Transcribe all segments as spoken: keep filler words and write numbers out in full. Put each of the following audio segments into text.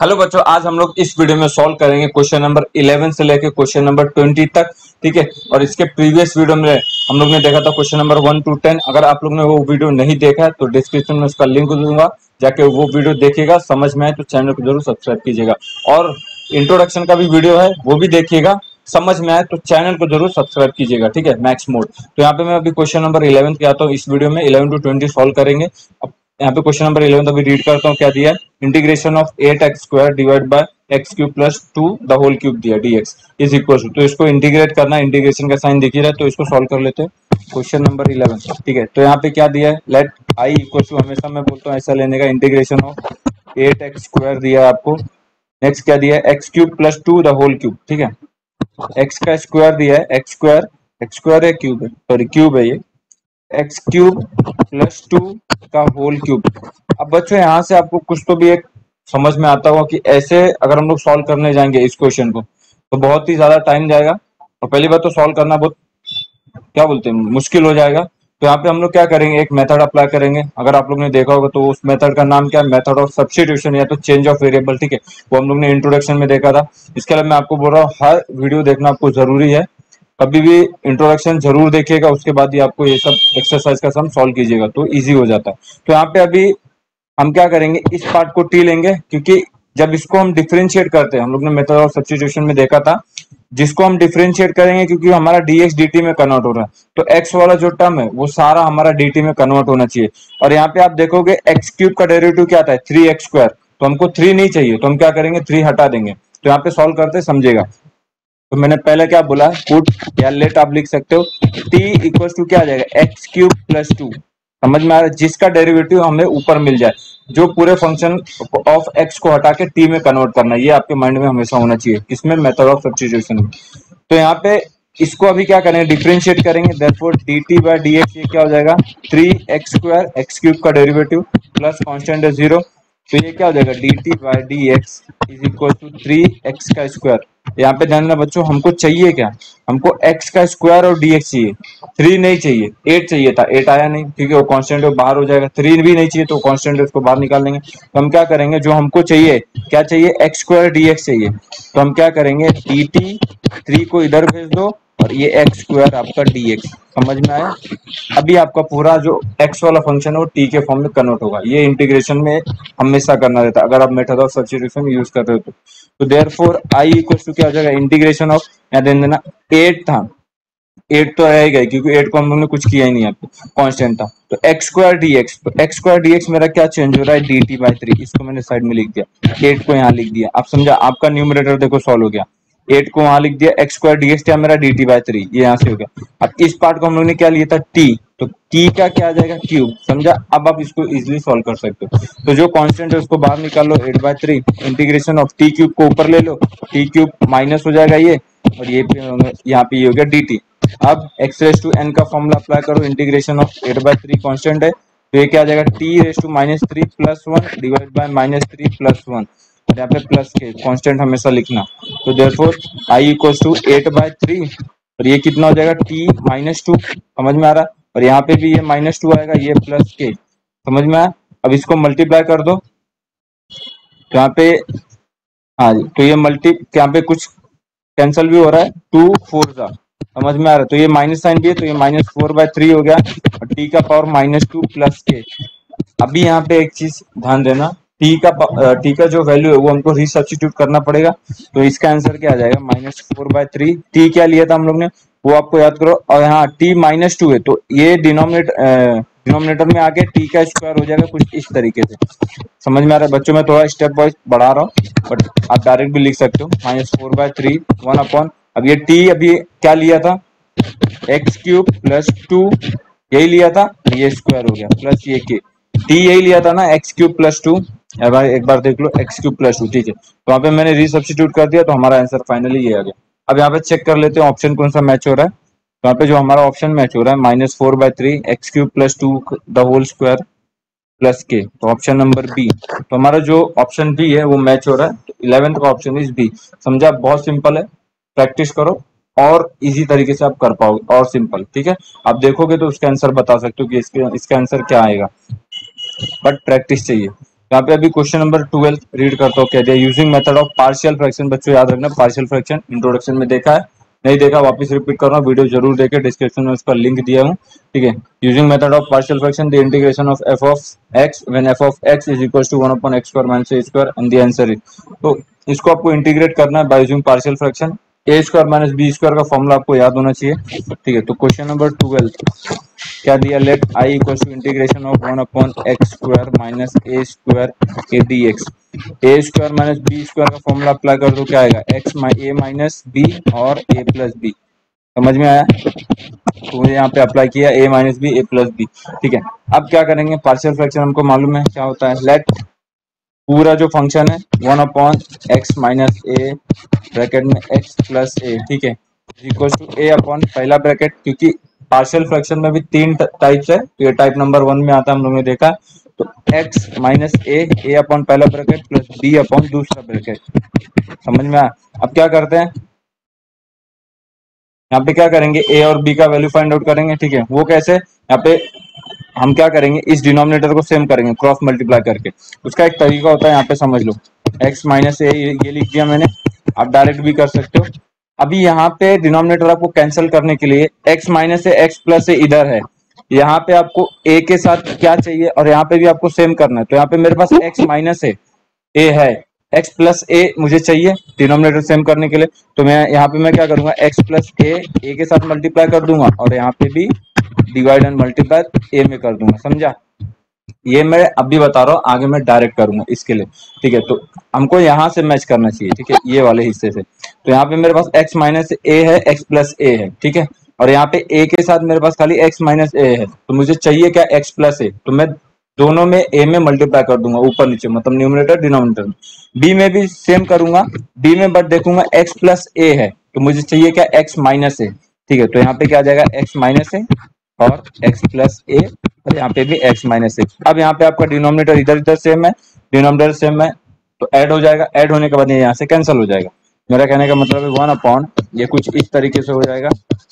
Hello बच्चों, आज हम लोग इस वीडियो में सॉल्व करेंगे क्वेश्चन नंबर इलेवन से लेकर क्वेश्चन नंबर ट्वेंटी तक। ठीक है, और इसके प्रीवियस वीडियो में हम लोग ने देखा था question number one to ten. अगर आप लोग ने वो वीडियो नहीं देखा है तो डिस्क्रिप्शन में उसका लिंक दूंगा, जाके वो वीडियो देखिएगा। समझ में आए तो चैनल को जरूर सब्सक्राइब कीजिएगा, और इंट्रोडक्शन का भी वीडियो है वो भी देखिएगा। समझ में आए तो चैनल को जरूर सब्सक्राइब कीजिएगा। ठीक है, मैक्स मोड। तो यहाँ पे मैं अभी क्वेश्चन नंबर इलेवन पे आता हूँ। इस वीडियो में इलेवन टू ट्वेंटी सॉल्व करेंगे। अब यहाँ पे क्वेश्चन नंबर इलेवन अभी रीड करता हूँ। क्या दिया है? Integration of eight X square divide by X cube plus two the whole cube दिया डीएक्स इज इक्वल टू। तो इसको इंटीग्रेट करना है, इंटीग्रेशन का साइन दिख ही रहा है, तो इसको सॉल्व कर लेते हैं। Question number eleven. ठीक है, तो यहाँ पे क्या दिया है? लेट आई इक्वल टू, हमेशा मैं बोलता हूँ ऐसा लेने का, integration of eight X square दिया है आपको। नेक्स्ट क्या दिया है? X cube plus two the whole cube. ठीक है, एक्स का स्क्वायर दिया है, एक्स स्क्वायर एक्स स्क्वायर है, क्यूब है, सॉरी क्यूब है ये, एक्स क्यूब प्लस टू का होल क्यूब। अब बच्चों यहाँ से आपको कुछ तो भी एक समझ में आता होगा कि ऐसे अगर हम लोग सॉल्व करने जाएंगे इस क्वेश्चन को तो बहुत ही ज्यादा टाइम जाएगा, और पहली बात तो सॉल्व करना बहुत क्या बोलते हैं मुश्किल हो जाएगा। तो यहाँ पे हम लोग क्या करेंगे, एक मेथड अप्लाई करेंगे। अगर आप लोग ने देखा होगा तो उस मेथड का नाम क्या है? मेथड ऑफ सब्स्टिट्यूशन या तो चेंज ऑफ वेरिएबल। ठीक है, वो हम लोग ने इंट्रोडक्शन में देखा था। इसके अलावा मैं आपको बोल रहा हूँ हर वीडियो देखना आपको जरूरी है। कभी भी इंट्रोडक्शन जरूर देखिएगा, उसके बाद ही आपको ये सब एक्सरसाइज का सम सॉल्व कीजिएगा तो इजी हो जाता है। तो यहाँ पे अभी हम क्या करेंगे, इस पार्ट को टी लेंगे, क्योंकि जब इसको हम डिफरेंशिएट करते हैं, हम लोग ने मेथड ऑफ सब्स्टिट्यूशन में देखा था, जिसको हम डिफरेंशिएट करेंगे क्योंकि हमारा dx dt में कन्वर्ट हो रहा है, तो x वाला जो टर्म है वो सारा हमारा dt में कन्वर्ट होना चाहिए। और यहाँ पे आप देखोगे एक्स क्यूब का डेरिवेटिव क्या आता है? Three x square. तो हमको थ्री नहीं चाहिए, तो हम क्या करेंगे, थ्री हटा देंगे। तो यहाँ पे सॉल्व करते समझेगा। तो मैंने पहले क्या बोला, पुट या लेट आप लिख सकते हो। t इक्वल टू क्या आ जाएगा? X cube plus two. समझ में आ रहा है? जिसका डेरिवेटिव हमें ऊपर मिल जाए, जो पूरे फंक्शन ऑफ x को हटा के t में कन्वर्ट करना है, ये आपके माइंड में हमेशा होना चाहिए। किसमें? मेथड ऑफ सब्स्टिट्यूशन में। तो यहाँ पे इसको अभी क्या करेंगे, डिफरेंशिएट करेंगे। देयरफॉर dt बाय dx ये क्या हो जाएगा? Three x square, X cube का डेरिवेटिव प्लस कांस्टेंट है जीरो, तो ये क्या हो जाएगा? dt by dx is equal to three x का स्क्वायर। यहाँ पे ध्यान देना बच्चों, हमको चाहिए क्या? हमको x का स्क्वायर और dx चाहिए, थ्री नहीं चाहिए। एट चाहिए था, एट आया नहीं क्योंकि वो कांस्टेंट है, बाहर हो जाएगा। थ्री भी नहीं चाहिए तो कांस्टेंट है, उसको बाहर निकाल देंगे। तो हम क्या करेंगे, जो हमको चाहिए क्या चाहिए? एक्स स्क्वायर dx चाहिए। तो हम क्या करेंगे, dt थ्री को इधर भेज दो और ये एक्स स्क्वायर आपका dx। समझ में आया? अभी आपका पूरा जो x वाला फंक्शन है वो t के फॉर्म में कन्वर्ट होगा। ये इंटीग्रेशन में हमेशा करना रहता है अगर आप मेथड ऑफ सब्स्टिट्यूशन यूज कर रहे हो तो। तो देयरफॉर i इक्वल टू क्या हो जाएगा? इंटीग्रेशन ऑफ, या देन देना एट था, एट तो रहेगा ही क्योंकि एट को हम लोग ने कुछ किया ही नहीं, यहाँ पे कांस्टेंट था। तो एक्स स्क्वायर dx, तो एक्स स्क्वायर dx मेरा क्या चेंज हो रहा है? dt by three. इसको मैंने साइड में लिख दिया, एट को यहाँ लिख दिया। आप समझा? आपका न्यूमरेटर देखो सॉल्व हो गया। एट को वहां लिख दिया, एक्स स्क्वायर dx क्या मेरा? dt बाई थ्री, ये यहाँ से हो गया। अब इस पार्ट को हम लोग ने क्या लिया था? t, तो t का क्या आ जाएगा? क्यूब। समझा? अब आप इसको इजिली सॉल्व कर सकते हो। तो जो कांस्टेंट है उसको बाहर निकाल लो, eight by three integration of T cube को ऊपर ले लो, टी क्यूब माइनस हो जाएगा ये, और ये यहाँ पे ये हो गया dt। अब x रेस टू n का फॉर्मूला अप्लाई करो, integration of eight by three constant है, तो ये क्या आ जाएगा? t raise to minus three plus one divide by minus three plus one, यहाँ पे प्लस के कांस्टेंट हमेशा लिखना। तो therefore i equals to eight by three, और ये कितना हो जाएगा? t minus two. समझ में आ रहा है? और यहाँ पे भी ये माइनस टू आएगा, ये प्लस के। समझ में आया? अब इसको मल्टीप्लाई कर दो, तो यहाँ पे हाँ जी, तो ये मल्टी यहाँ पे कुछ कैंसिल भी हो रहा है, टू फोर जा। समझ में आ रहा है? तो ये माइनस साइन भी है, तो ये माइनस फोर बाय थ्री हो गया, और टी का पावर माइनस टू प्लस के। अभी यहाँ पे एक चीज ध्यान देना, टी का टी का जो वैल्यू है वो हमको रिसब्स्टिट्यूट करना पड़ेगा। तो इसका आंसर क्या आ जाएगा? Minus four by three. T क्या लिया था हम लोग ने वो आपको याद करो, और यहाँ टी माइनस टू है, तो ये डिनोमिनेटर डिनोमिनेटर में आके टी का स्क्वायर हो जाएगा कुछ इस तरीके से। समझ में आ रहा है बच्चों? मैं थोड़ा स्टेप वाइज बढ़ा रहा हूँ, बट आप डायरेक्ट भी लिख सकते हो। Minus four by three one upon, अब ये टी अभी क्या लिया था? एक्स क्यूब प्लस टू, यही लिया था, ये स्क्वायर हो गया प्लस ये के। टी यही लिया था ना, एक्स क्यूब प्लस टू। एक बार देख लो, एक्स क्यूब प्लस टू। ठीक है, तो वहां पे मैंने रिसब्स्टिट्यूट कर दिया, तो हमारा आंसर फाइनली ये आ गया। अब यहाँ पे चेक कर लेते हैं ऑप्शन कौन सा मैच हो रहा है। तो यहाँ पे जो हमारा ऑप्शन मैच हो रहा है, minus four by three X cube plus two the whole square plus के, तो ऑप्शन नंबर बी। तो हमारा जो ऑप्शन बी है वो मैच हो रहा है। तो इलेवेंथ का ऑप्शन इज बी। समझा? बहुत सिंपल है, प्रैक्टिस करो और इजी तरीके से आप कर पाओगे, और सिंपल। ठीक है, आप देखोगे तो उसका आंसर बता सकते हो कि इसके इसका आंसर क्या आएगा, बट प्रैक्टिस चाहिए। यहाँ पे अभी क्वेश्चन नंबर ट्वेल्व रीड करता हूँ, कह दिया using method of partial fraction. बच्चों याद रखना, पार्शियल फ्रैक्शन इंट्रोडक्शन में देखा है, नहीं देखा वापस रिपीट कर रहा हूँ, वीडियो जरूर देखे, डिस्क्रिप्शन में उसका लिंक दिया हूँ, ठीक है। Using method of partial fraction the integration of F of X when F of X is equal to one upon X square minus A square and the answer is, तो इसको आपको integrate करना है by using partial fraction. A square minus B square का formula आपको याद होना चाहिए, ठीक है। तो क्वेश्चन नंबर ट्वेल्व क्या दिया, let I equal to integration of one upon X square minus A square A D X. A square minus B square का फॉर्मूला अप्लाई कर दो, क्या आएगा, एक्स ए माइनस बी और ए प्लस बी। समझ में आया, तो मुझे यहाँ पे अप्लाई किया A minus B A plus B, ठीक है। अब क्या करेंगे, पार्शियल फ्रैक्शन हमको मालूम है क्या होता है, लेट पूरा जो फंक्शन है one upon X minus A bracket में एक्स प्लस ए, ठीक है, इक्वल टू ए अपॉन पहला ब्रैकेट, क्योंकि पार्शियल फ्रैक्शन में भी तीन टाइप्स है, तो ये टाइप नंबर वन में आता है, हम लोगों ने देखा। तो x minus A, A upon पहला ब्रैकेट प्लस b अपॉन दूसरा ब्रैकेट। समझ में आया। अब क्या करते हैं, यहाँ पे क्या करेंगे, a और b का वैल्यू फाइंड आउट करेंगे, ठीक है। वो कैसे, यहाँ पे हम क्या करेंगे, इस डिनोमिनेटर को सेम करेंगे क्रॉस मल्टीप्लाई करके। उसका एक तरीका होता है, यहाँ पे समझ लो, x माइनस ए ये लिख दिया मैंने, आप डायरेक्ट भी कर सकते हो। अभी यहाँ पे डिनोमिनेटर आपको कैंसिल करने के लिए x minus A x plus A इधर है, यहाँ पे आपको a के साथ क्या चाहिए और यहाँ पे भी आपको सेम करना है। तो यहाँ पे मेरे पास x माइनस ए ए है, x प्लस ए मुझे चाहिए डिनोमिनेटर सेम करने के लिए, तो मैं यहाँ पे मैं क्या करूंगा, x प्लस ए ए के साथ मल्टीप्लाई कर दूंगा और यहाँ पे भी डिवाइड एंड मल्टीप्लाई ए में कर दूंगा, समझा। ये मैं अभी बता रहा हूँ, आगे मैं डायरेक्ट करूंगा इसके लिए, ठीक है। तो हमको यहाँ से मैच करना चाहिए, ठीक है, ये वाले हिस्से से। तो यहाँ पे मेरे पास x माइनस ए है, x प्लस ए है, ठीक है, और यहाँ पे a के साथ मेरे पास खाली x माइनस ए है, तो मुझे चाहिए क्या, x प्लस ए। तो मैं दोनों में a में मल्टीप्लाई कर दूंगा ऊपर नीचे, मतलब न्यूमरेटर डिनोमिनेटर। b में भी सेम करूंगा, b में बट देखूंगा x प्लस ए है, तो मुझे चाहिए क्या, x माइनस ए, ठीक है। तो यहाँ पे क्या आ जाएगा, x माइनस ए और x प्लस ए, और यहाँ पे भी x माइनस ए। अब यहाँ पे आपका डिनोमिनेटर इधर इधर सेम है, डिनोमिनेटर सेम है, तो ऐड हो जाएगा, ऐड होने के बाद ये यहाँ से कैंसिल हो जाएगा। मेरा कहने का मतलब है वन अपॉन, ये कुछ इस तरीके से हो जाएगा,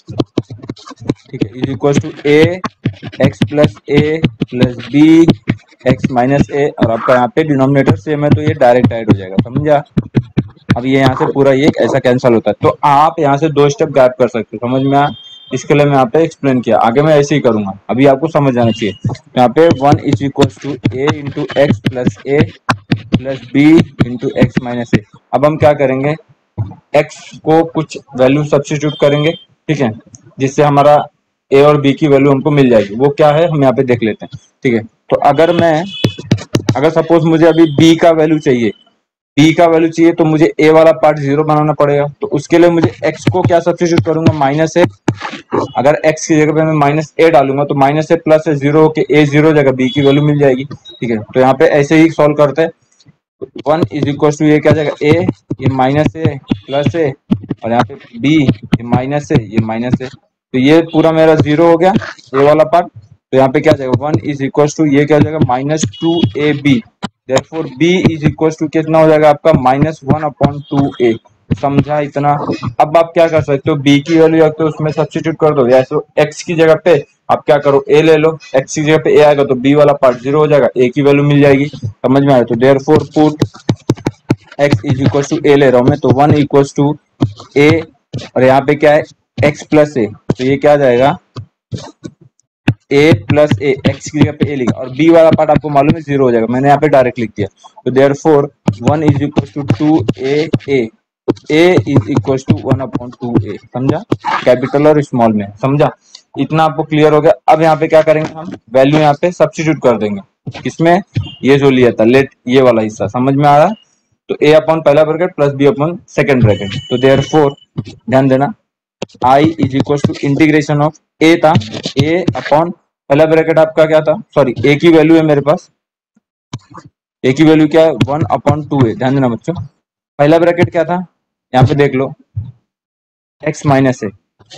ठीक है, is equal to A X plus A plus B X minus A, और आपका यहाँ पे डिनोमिनेटर सेम है तो ये डायरेक्ट ऐड हो जाएगा, समझा। अब ये यहाँ से पूरा ये ऐसा कैंसिल होता है, तो आप यहाँ से दो स्टेप गैप कर सकते हो, समझ में आया। इसके लिए मैं यहाँ पे एक्सप्लेन किया, आगे मैं ऐसे ही करूंगा, अभी आपको समझ आना चाहिए। यहाँ पे one is equal to A into X plus A plus B into x minus A. अब हम क्या करेंगे, x को कुछ वैल्यू सब्स्टिट्यूट करेंगे, ठीक है, जिससे हमारा a और b की वैल्यू हमको मिल जाएगी। वो क्या है हम यहाँ पे देख लेते हैं, ठीक है। तो अगर मैं अगर सपोज मुझे अभी b का वैल्यू चाहिए, b का वैल्यू चाहिए तो मुझे a वाला पार्ट जीरो बनाना पड़ेगा। तो उसके लिए मुझे x को क्या सब्स्टिट्यूट करूंगा, माइनस ए। अगर x की जगह पे मैं माइनस ए डालूंगा तो minus A plus A zero होके a जीरो जगह b की वैल्यू मिल जाएगी, ठीक है। तो यहाँ पे ऐसे ही सॉल्व करते हैं, वन इज इक्वल टू ये क्या जाएगा, ए ये माइनस ए प्लस ए, और यहाँ पे बी ये माइनस ए ये माइनस ए, तो ये पूरा मेरा जीरो हो गया ए वाला पार्ट। तो यहाँ पे क्या जाएगा, वन इज इक्वल टू ये क्या जाएगा, minus two A B, therefore B is equal to कितना हो जाएगा आपका, minus one upon two A. समझा इतना। अब आप क्या कर सकते हो, b की वैल्यू रखते हो उसमें सब्स्टिट्यूट कर दो, या तो x की जगह पे आप क्या करो, a ले लो, x की जगह पे a आएगा तो b वाला पार्ट जीरो हो जाएगा, a की वैल्यू मिल जाएगी, समझ में आया। तो therefore put x is equal to a ले रहा हूं मैं, तो वन इक्वल टू a, और यहाँ पे क्या है x प्लस ए, तो ये क्या आ जाएगा a प्लस ए, एक्स की जगह पे a लिखा, और b वाला पार्ट आपको मालूम है जीरो हो जाएगा, मैंने यहाँ पे डायरेक्ट लिख दिया। तो therefore one is equal to two A A, a is equal to one upon two A, समझा, कैपिटल और स्मॉल में, समझा। इतना आपको क्लियर हो गया। अब यहाँ पे क्या करेंगे, हम वैल्यू यहाँ पे सब्स्टिट्यूट कर देंगे, किसमें, ये जो लिया था लेट, ये वाला हिस्सा समझ में आ रहा है। तो a अपॉन पहला bracket plus b upon second bracket, तो देयरफॉर ध्यान देना, i is equal to integration of a था, a अपॉन पहला ब्रैकेट आपका क्या था, सॉरी a की वैल्यू है मेरे पास, a की वैल्यू क्या है, वन अपॉन टू ए। ध्यान देना बच्चों, पहला ब्रैकेट क्या था, यहाँ पे देख लो, x माइनस ए,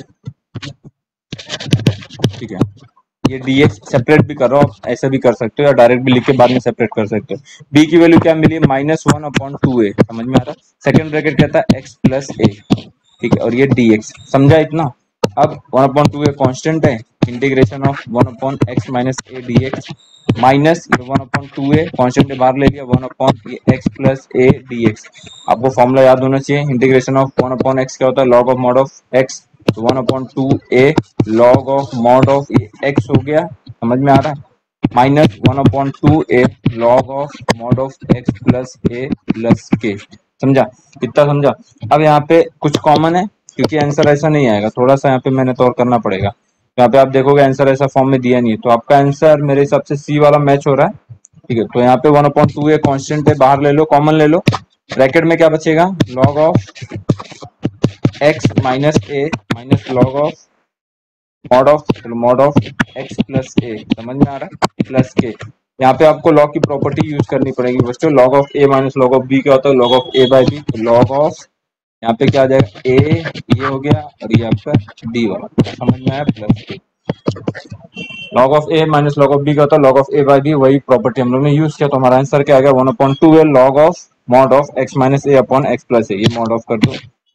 ठीक है। ये dx सेपरेट भी कर रहा हूँ, ऐसा भी कर सकते हो, या डायरेक्ट भी लिख के बाद में सेपरेट कर सकते हो। b की वैल्यू क्या मिली, minus one upon two A, समझ में आ रहा है। सेकंड ब्रैकेट क्या था, x प्लस ए, ठीक है, और ये dx, समझा इतना। अब one upon two A constant है, integration of one upon X minus A D x minus ये one upon two A constant बाहर ले लिया one upon x plus A D X. आपको फॉर्मूला याद होना चाहिए, integration of one upon x क्या होता है, log of mod of x, तो one upon two A log of mod of X हो गया, समझ में आ रहा है, minus one upon two A log of mod of x plus A plus के। समझा, कितना समझा। अब यहाँ पे कुछ कॉमन है क्योंकि आंसर ऐसा नहीं आएगा, थोड़ा सा यहाँ पे मेहनत और करना पड़ेगा। यहाँ पे आप देखोगे आंसर ऐसा फॉर्म में दिया नहीं है, तो आपका आंसर मेरे हिसाब से सी वाला मैच हो रहा है। ठीक है, तो यहाँ पे one upon two A constant है, बाहर ले लो, कॉमन ले लो, ब्रैकेट में क्या बचेगा, log of X minus A minus log of mod of mod of x plus A, समझ में आ रहा है, प्लस के। यहाँ पे आपको लॉग की प्रॉपर्टी यूज करनी पड़ेगी बच्चों, log of A minus log of B क्या होता है, log of A by B, log of यहाँ पे क्या आ जाएगा, ए ये हो गया और ये आपका डी वाला, समझ में आया, plus K. Log of A minus log of B का होता है log of A by B, वही प्रॉपर्टी हम लोग ने यूज किया, तो हमारा आंसर क्या आ गया, one upon two A log of mod of X minus A upon x plus A, ये मॉड ऑफ कर दो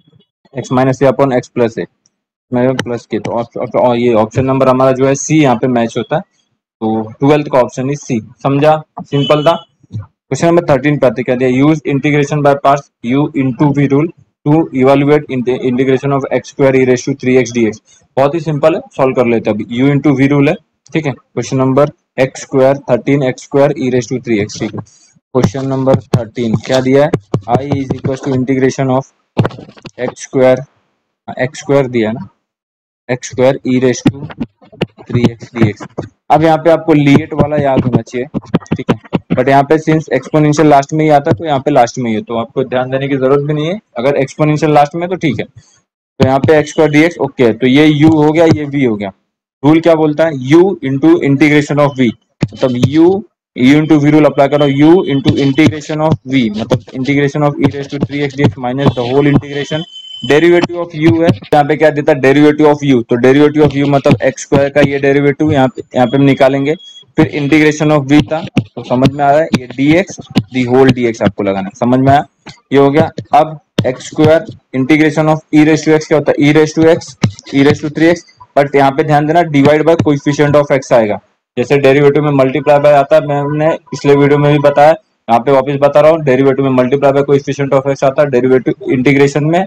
X minus A upon x plus A plus के, तो ये ऑप्शन नंबर हमारा जो है सी यहाँ पे मैच होता है, तो ट्वेल्थ का ऑप्शन इज सी। समझा, सिंपल था। क्वेश्चन नंबर थर्टीन पे आते क्या दिया, use integration by parts U into V rule to evaluate integration of x square E raise to three x D X. बहुत ही सिंपल है, सॉल्व कर लेते हैं अभी, यू इंटू वी रूल है, ठीक है। Question number X square thirteen X square E raise to three x, ठीक है। क्वेश्चन नंबर थर्टीन क्या दिया है, I is equal to integration of x square, X square दिया है ना, X square E raise to three x D x. अब यहाँ पे आपको लिएट वाला याद होना चाहिए, ठीक है, बट यहाँ पे सिंस एक्सपोनेंशियल लास्ट में ही आता है तो यहाँ पे लास्ट में ही है, तो आपको ध्यान देने की जरूरत भी नहीं है, अगर एक्सपोनेंशियल लास्ट में है तो ठीक है। तो यहाँ पे X square D X, okay, तो ये u हो गया, ये v हो गया। रूल क्या बोलता है, u into integration of v, मतलब u u into we rule apply करो, u into integration of v मतलब integration of E raise to three x D x minus the whole integration, derivative of u है, यहाँ पे क्या देता है, derivative of u, तो डेरिवेटिव ऑफ u मतलब एक्स स्क्वायर का ये डेरिवेटिव यहाँ पे यहाँ पे हम निकालेंगे, फिर इंटीग्रेशन ऑफ v था, तो समझ में आ रहा है, ये dx दी होल dx आपको लगाना है, समझ में आया, ये हो गया। अब X square integration of E raise to x क्या होता है, E raise to X E raise to three X, but यहाँ पे ध्यान देना divide by coefficient of X आएगा, जैसे डेरिवेटिव में मल्टीप्लाई बाय आता है, मैंने पिछले वीडियो में भी बताया, यहाँ पे वापस बता रहा हूँ, डेरिवेटिव में multiply by coefficient of x आता है, डेरिवेटिव इंटीग्रेशन में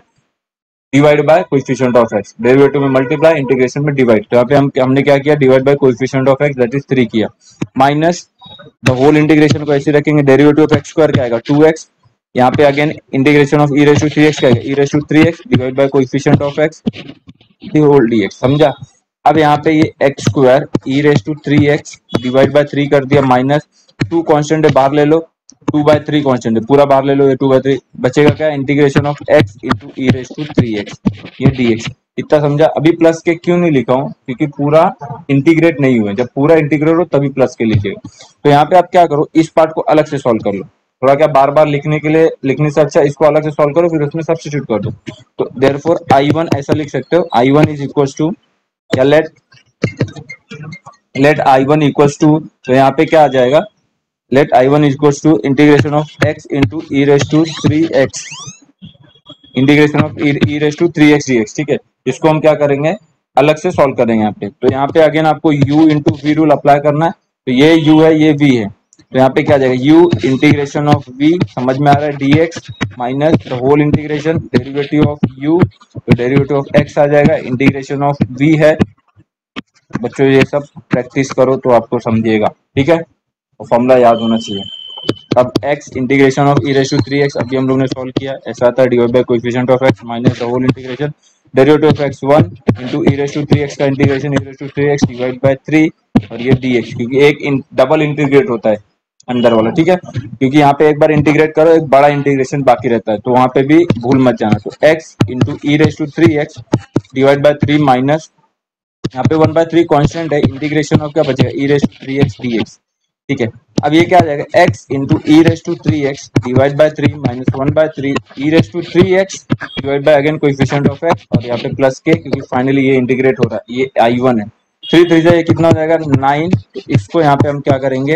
divide by coefficient of x, derivative में मल्टीप्लाई इंटीग्रेशन में डिवाइड, तो यहाँ पे हम हमने क्या किया, divide by coefficient of x that is three किया, माइनस द होल इंटीग्रेशन को ऐसे रखेंगे, डेरिवेटिव ऑफ एक्स स्क्वायर क्या आएगा, टू एक्स, यहाँ पे again integration of E raise to three x क्या आएगा, e raise to three x divide by coefficient of x the whole dx, समझा। अब यहाँ पे ये x square E raise to three x divide by three कर दिया, minus two constant है बाहर ले लो, टू बाय थ्री कांस्टेंट है पूरा बाहर ले लो, ये टू बाय थ्री बचेगा क्या, integration of x into e raise to three x, ये डीएक्स, इतना समझा। अभी प्लस के क्यों नहीं लिखा हूँ, क्योंकि पूरा इंटीग्रेट नहीं हुआ, जब पूरा इंटीग्रेट हो तभी प्लस के लिखिएगा। तो यहाँ पे आप क्या करो, इस पार्ट को अलग से सॉल्व कर लो, थोड़ा क्या बार बार लिखने के लिए लिखने से अच्छा इसको अलग से सॉल्व करो, फिर उसमें सब्स्टिट्यूट कर दो। तो देयरफॉर आई वन ऐसा लिख सकते हो, I one is equals to या let let I one equals to, तो यहाँ पे क्या आ जाएगा, let I one equals to integration of x into e raise to three x, integration of E raise to three x D x, ठीक है। इसको हम क्या करेंगे, अलग से सॉल्व करेंगे यहाँ पे। तो यहाँ पे अगेन आपको u into we rule apply करना है, तो ये u है ये v है, तो यहाँ पे क्या आ जाएगा, u इंटीग्रेशन ऑफ v, समझ में आ रहा है, dx minus the whole integration derivative of u, तो डेरिवेटिव ऑफ x आ जाएगा, इंटीग्रेशन ऑफ v है। बच्चों ये सब प्रैक्टिस करो तो आपको समझिएगा, ठीक है, और फॉर्मूला याद होना चाहिए। अब x integration of E raise to three x अभी हम लोग ने सॉल्व किया, ऐसा आता है divide by coefficient of x minus the whole integration derivative of x one into e raise to three x का integration e raise to three x divide by three, और ये dx, क्योंकि एक इन, डबल इंटीग्रेट होता है अंदर वाला, ठीक है, क्योंकि यहाँ पे एक बार इंटीग्रेट करो एक बड़ा इंटीग्रेशन बाकी रहता है, तो वहां पे भी भूल मत जाना। तो x into e raise to three x divide by three minus यहाँ पे वन बाय थ्री कॉन्स्टेंट है, इंटीग्रेशन ऑफ क्या बचेगा, e raise to three x dx, ठीक है। अब ये क्या आ जाएगा, x into e raise to three x divide by three minus one by three e raise to three x divide by again coefficient of x, और यहाँ पे प्लस के, क्योंकि फाइनली ये इंटीग्रेट हो रहा है, ये आई वन है, थ्री थ्री से ये कितना हो जाएगा, नाइन, तो इसको यहाँ पे हम क्या करेंगे,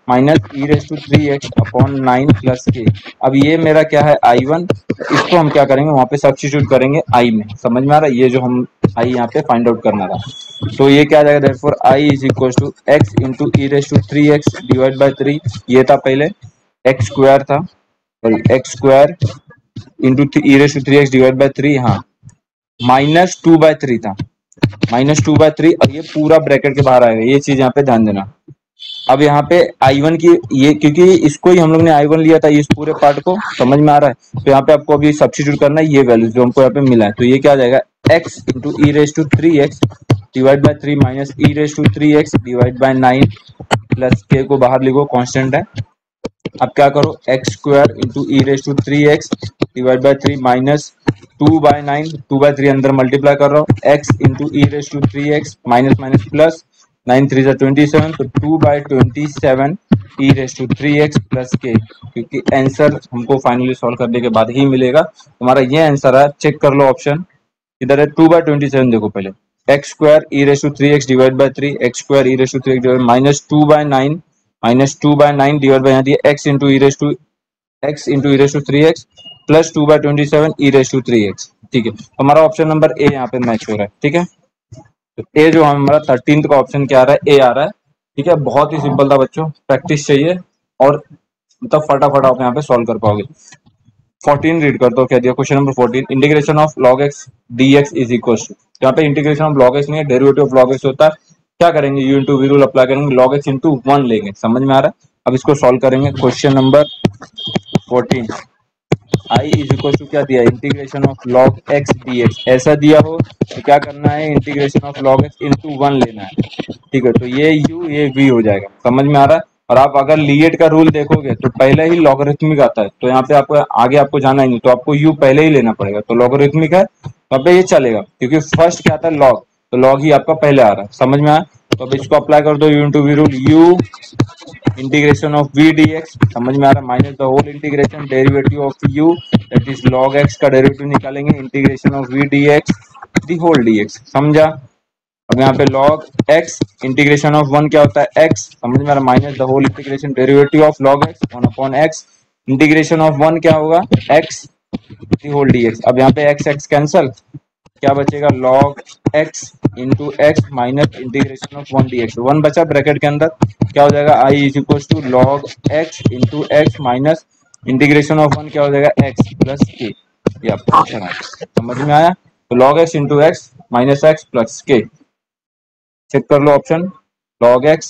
minus e raise to three x upon nine plus के। अब ये मेरा क्या है आई वन, इसको हम क्या करेंगे वहां पे सब्स्टिट्यूट करेंगे आई में। समझ में आ रहा है, ये जो हम आई यहाँ पे फाइंड आउट करना था। तो ये क्या आ जाएगा, therefore I is equal to x into e raise to three x divide by three, ये था पहले एक्स स्क्वायर था, x square into e raise to three x divide by three, हाँ माइनस टू बाय थ्री था, minus two by three, और ये पूरा bracket के बाहर आएगा, ये चीज यहाँ पे ध्यान देना। अब यहाँ पे आई वन की ये, क्योंकि इसको ही हम लोग ने आई वन लिया था, इस पूरे पार्ट को, समझ में आ रहा है। तो यहाँ पे आपको अभी सब्स्टिट्यूट करना है ये वैल्यू जो हमको यहाँ पे मिला है। तो ये क्या आ जाएगा, x into e raise to three x divide by three minus e raise to three x divide by nine plus k को बाहर लिखो, कांस्टेंट है। अब क्या करो, x square into e raise to three x divide by three minus two by nine, two by three अंदर multiply कर रहा हूँ, x into e raise to three x minus minus plus, nine three twenty seven, तो to by twenty seven e raise to three x plus k, क्योंकि answer हमको finally solve करने के बाद ही मिलेगा। हमारा ये आंसर है, चेक कर लो ऑप्शन इधर है, टू बाई ट्वेंटी सेवन देखो पहले, x square e raise to three x divide by three, x square e raise to three x divide minus two by nine, minus two by nine divide by यहाँ दिया x into e raise to x into e raise to three x plus two by twenty seven e raise to three x. ठीक है, हमारा option number ए यहाँ पे match हो रहा है। ठीक है, तो ए जो हमारा थर्टीन का ऑप्शन क्या आ रहा है, ए आ रहा है। ठीक है, बहुत ही सिंपल था बच्चों, प्रैक्टिस चाहिए और मतलब फटाफट आप यहाँ पे सॉल्व कर पाओगे। फोर्टीन रीड कर दो, क्या दिया question number fourteen, integration of log x dx is equal to, यहाँ पे इंटीग्रेशन ऑफ log x नहीं है, डेरिवेटिव ऑफ log x होता है। क्या करेंगे, u into we rule apply करेंगे, log x इंटू वन लेंगे। समझ में आ रहा है, अब इसको सॉल्व करेंगे। Question number fourteen, I is equal to क्या दिया, integration of log x dx, ऐसा दिया हो तो क्या करना है, integration of log x into one लेना है। ठीक है, तो ये u ये v हो जाएगा। समझ में आ रहा है, और आप अगर लीएट का रूल देखोगे तो पहले ही लॉगरिथमिक आता है, तो यहाँ पे आपको आगे आपको जाना ही नहीं, तो आपको u पहले ही लेना पड़ेगा। तो लॉगरिथमिक है तो अब ये चलेगा, क्योंकि फर्स्ट क्या आता है लॉग, तो लॉग ही आपका पहले आ रहा है। समझ में आया, तो अब इसको अप्लाई कर दो, u into we rule, u integration of v dx, समझ में आ रहा है, minus the whole integration derivative of u that is log x का डेरिवेटिव निकालेंगे, integration of v dx the whole dx। समझा, अब यहाँ पे log x integration of one क्या होता है x, समझ में आ रहा है, minus the whole integration derivative of log x one upon x, integration of one क्या होगा x द होल dx। अब यहाँ पे x x कैंसल, क्या बचेगा, log x into x minus integration of one dx, one बचा bracket के अंदर, क्या हो जाएगा, i is equal to log x into x minus integration of one क्या हो जाएगा, x प्लस के। ये आपको ऑप्शन आया, समझ में आया, तो log x into x minus x plus k. Check कर लो option, log x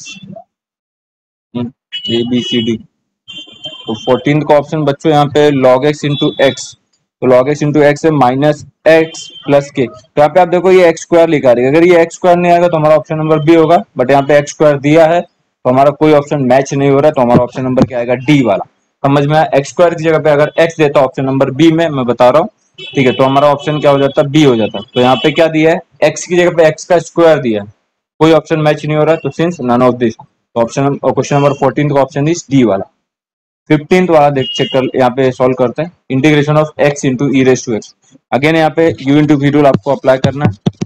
A B C D. तो फोर्टीन का ऑप्शन बच्चों यहाँ पे log x इंटू एक्स, तो log x इंटू एक्स है माइनस एक्स प्लस के। तो यहाँ पे आप देखो ये एक्स स्क्वायर लिखा रही है, अगर ये एक्स स्क्वायर नहीं आएगा तो हमारा ऑप्शन नंबर बी होगा, बट यहाँ पे एक्स स्क्वायर दिया है तो हमारा कोई ऑप्शन मैच नहीं हो रहा है, तो हमारा ऑप्शन नंबर क्या आएगा, डी वाला। समझ में आया, एक्स स्क्वायर की जगह पे अगर एक्स देता ऑप्शन नंबर बी में, मैं बता रहा हूँ। ठीक है, तो हमारा ऑप्शन क्या हो जाता है, बी हो जाता है। तो यहाँ पे क्या दिया है, एक्स की जगह पे एक्स का स्क्वायर दिया है, कोई ऑप्शन मैच नहीं हो रहा है, तो सिंस नन ऑफ दिस, तो ऑप्शन क्वेश्चन नंबर फोर्टीन का ऑप्शन इज डी वाला। फिफ्टींथ वाला देख चेक कर, यहाँ पे सॉल्व करते हैं, integration of x into e raise to x. Again यहाँ पे u इंटू वी रूल आपको अप्लाई करना है,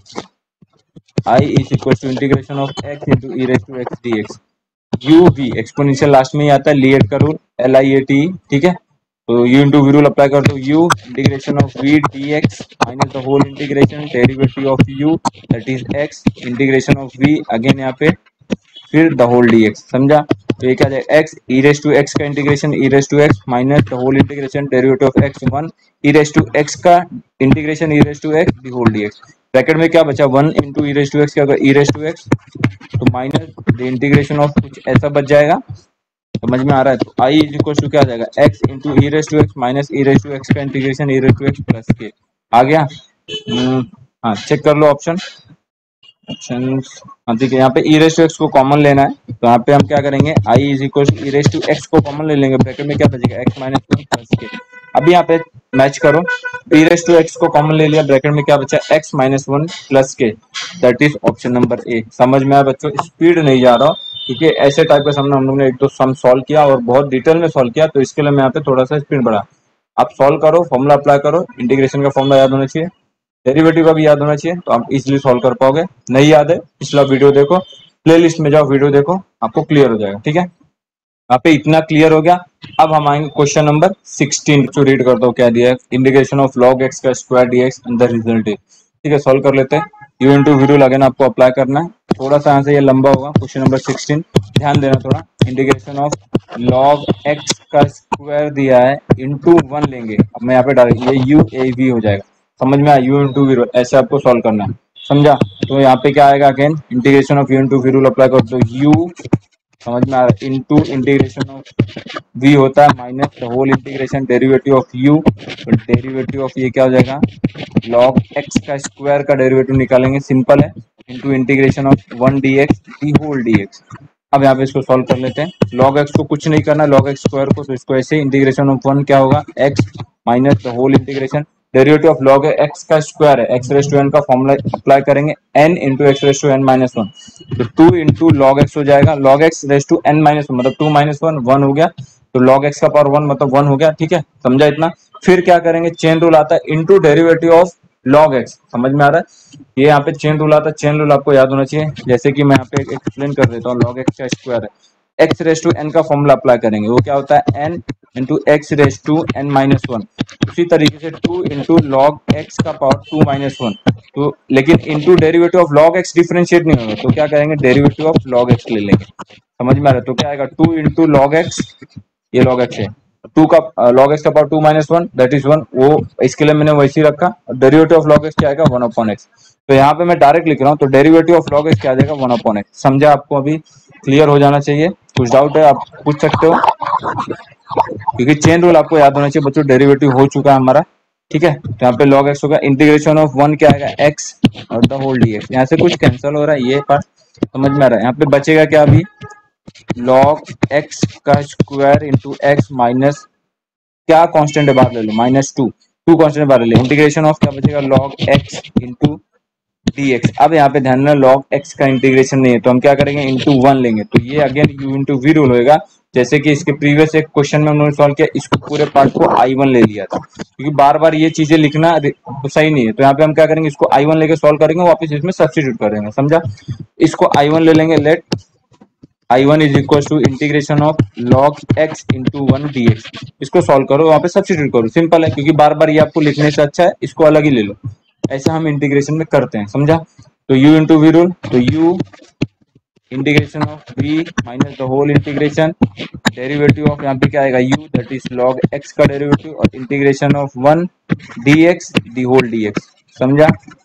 i is equal to integration of x into e raise to x D x, u v exponential last में ही आता है, लीएट का rule, L I A T. ठीक है, तो u into we rule apply कर दो, u integration of v dx minus the whole integration derivative of u that is x integration of v, again यहाँ पे फिर द होल dx। समझा, तो ये क्या जाएगा, x e raise to x का integration e raise to x minus the whole integration derivative of x one e raise to x का integration e raise to x the whole dx। Bracket में क्या बचा, one into e raise to x, क्या होगा e raise to x, तो minus the integration of कुछ ऐसा बच जाएगा। समझ में आ रहा है, तो i इज इक्वल टू क्या आ जाएगा, x into e raise to x minus e raise to x का integration e raise to x plus k. आ गया, हाँ चेक कर लो ऑप्शन ऑप्शन हाँ ठीक है, यहाँ पे ई रेस टू एक्स को कॉमन लेना है, तो यहाँ पे हम क्या करेंगे, i is equal to e raise to x को कॉमन ले लेंगे, ब्रैकेट में क्या बचेगा, x माइनस वन प्लस के। अभी यहाँ पे मैच करो, ई रेस टू एक्स को कॉमन ले लिया, ब्रैकेट में क्या बचा, x minus one plus k, that is option number A. समझ में आया बच्चों, स्पीड नहीं जा रहा, क्योंकि ऐसे टाइप का सम हम लोग ने एक दो सम सॉल्व किया और बहुत डिटेल में सॉल्व किया, तो इसके लिए मैं यहाँ पे थोड़ा सा स्पीड बढ़ा। आप सॉल्व करो, फॉर्मूला अप्लाई करो, इंटीग्रेशन का फॉर्मूला याद होना चाहिए, डेरिवेटिव का भी याद होना चाहिए, तो आप इजीली सॉल्व कर पाओगे। नहीं याद है, पिछला वीडियो देखो, प्लेलिस्ट में जाओ, वीडियो देखो, आपको क्लियर हो जाएगा। ठीक है। यहाँ पे इतना क्लियर हो गया। अब हम आएंगे क्वेश्चन नंबर सिक्सटीन, जो रीड करता हूँ क्या दिया है, इंटीग्रेशन ऑफ लॉग एक्स का square dx and the result is. ठीक है, सॉल्व कर लेते हैं। U into we rule again आपको अप्लाई करना है। थोड़ा सा यहाँ से ये लंबा होगा क्वेश्चन नंबर सिक्सटीन, ध्यान देना थोड़ा। इंटीग्रेशन ऑफ लॉग एक्स का स्क्वायर दिया है, इंटू वन लेंगे। अब मैं यहाँ पे डाल ये यू ए वी हो जाएगा, समझ में आया, यू इंटू वी रूल, ऐसे आपको सॉल्व करना है, समझा। तो यहाँ पे क्या आएगा, again integration of u into we rule apply कर दो, यू समझ में आ रहा है, इंटू इंटीग्रेशन ऑफ v होता है minus the whole integration derivative of u, तो डेरिवेटिव ऑफ ये क्या हो जाएगा, log x का स्क्वायर का डेरिवेटिव निकालेंगे, सिंपल है, into integration of one d x the whole d x. अब यहाँ पे इसको सॉल्व कर लेते हैं। log x को कुछ नहीं करना, log x स्क्वायर को, तो इसको ऐसे इंटीग्रेशन ऑफ वन क्या होगा, x minus the whole integration derivative of log x का स्क्वायर है, x रेस टू n का फॉर्मूला अप्लाई करेंगे, n into x raise to n minus one, तो टू इंटू लॉग एक्स हो जाएगा, log x raise to n minus one मतलब two minus one, one हो गया, तो log x का पावर वन मतलब वन हो गया। ठीक है, समझा इतना। फिर क्या करेंगे, चेन रूल आता है, into derivative of log x, समझ में आ रहा है, ये यहाँ पे चेन रूल आता है, चेन रूल आपको याद होना चाहिए। जैसे कि मैं यहाँ पे एक्सप्लेन कर देता हूँ, log x का स्क्वायर है, x रेस टू n का फॉर्मूला अप्लाई करेंगे, वो क्या होता है, n into x raise to n minus one. उसी तरीके से टू इंटू लॉग x का पावर टू माइनस वन, तो लेकिन into derivative of log x differentiate नहीं होगा, तो क्या करेंगे, डेरिवेटिव ऑफ log x ले लेंगे, समझ में आ रहा है। तो क्या आएगा, टू इंटू लॉग एक्स, ये log x है, टू का log x का power two minus one that is one, वो इसके लिए मैंने वैसे ही रखा। डेरिवेटिव ऑफ log x क्या आएगा, वन अपॉन एक्स। तो यहाँ पे मैं डायरेक्ट लिख रहा हूँ, तो डेरिवेटिव ऑफ log x क्या आ जाएगा, वन अपॉन एक्स। समझा, आपको अभी क्लियर हो जाना चाहिए। कुछ डाउट है आप पूछ सकते हो, क्योंकि चेन रूल आपको याद होना चाहिए बच्चों, डेरिवेटिव हो चुका है हमारा। ठीक है, तो यहाँ पे log x होगा, इंटीग्रेशन ऑफ वन क्या आएगा, x और द होल डी एक्स। यहाँ से कुछ कैंसिल हो रहा है, ये पार्ट समझ में आ रहा है। यहाँ पे बचेगा क्या, अभी log x का स्क्वायर इंटू एक्स माइनस क्या कांस्टेंट है, बाहर ले लो, माइनस टू, टू कांस्टेंट बाहर ले लो, इंटीग्रेशन ऑफ क्या बचेगा, log x इंटू dx। अब यहाँ पे ध्यान रखना, log x का इंटीग्रेशन नहीं है, तो हम क्या करेंगे, इंटू वन लेंगे, तो ये again u into we rule होगा। जैसे कि इसके प्रीवियस एक क्वेश्चन में उन्होंने सॉल्व किया, इसको पूरे पार्ट को आई वन ले लिया था, क्योंकि बार बार ये चीजें लिखना सही नहीं है। तो यहाँ पे हम क्या करेंगे, इसको आई वन लेके सॉल्व करेंगे, वापस इसमें सब्स्टिट्यूट करेंगे, समझा। इसको आई वन ले लेंगे, let I one is equal to integration of log x into one d x. इसको सॉल्व करो, वहां पे सब्स्टिट्यूट करो, सिंपल है, क्योंकि बार बार ये आपको लिखने से अच्छा है इसको अलग ही ले लो। ऐसा हम इंटीग्रेशन में करते हैं, समझा। तो u इंटू वी रूल, तो u integration of v minus the whole integration derivative of, यहाँ पे क्या आएगा, u that is log x का डेरिवेटिव, और integration of one dx the whole dx, समझा।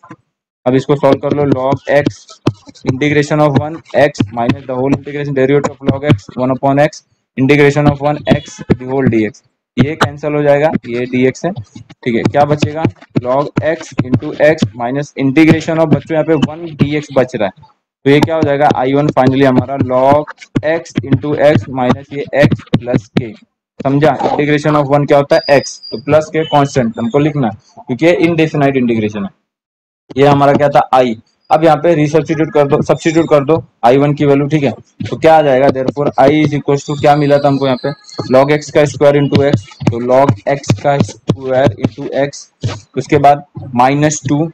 अब इसको सॉल्व कर लो, log x integration of one x minus the whole integration derivative of log x one upon x integration of one x the whole dx, ये cancel हो जाएगा, ये dx है। ठीक है, क्या बचेगा, log x into x minus integration of, बच्चों यहाँ पे वन dx बच रहा है, तो ये क्या हो जाएगा, आई वन फाइनली हमारा log x into x minus ये x प्लस के, समझा। इंटीग्रेशन ऑफ वन क्या होता है, x, तो प्लस के कांस्टेंट हमको लिखना, क्योंकि इनडेफिनाइट इंटीग्रेशन है। ये हमारा क्या था, आई। अब यहाँ पे रिसब्स्टिट्यूट कर दो, सब्स्टिट्यूट कर दो आई वन की वैल्यू, ठीक है। तो क्या आ जाएगा, therefore I is equal to, क्या मिला था हमको यहाँ पे, log x का स्क्वायर इंटू एक्स, तो log x का स्क्वायर इंटू एक्स, उसके बाद माइनस टू,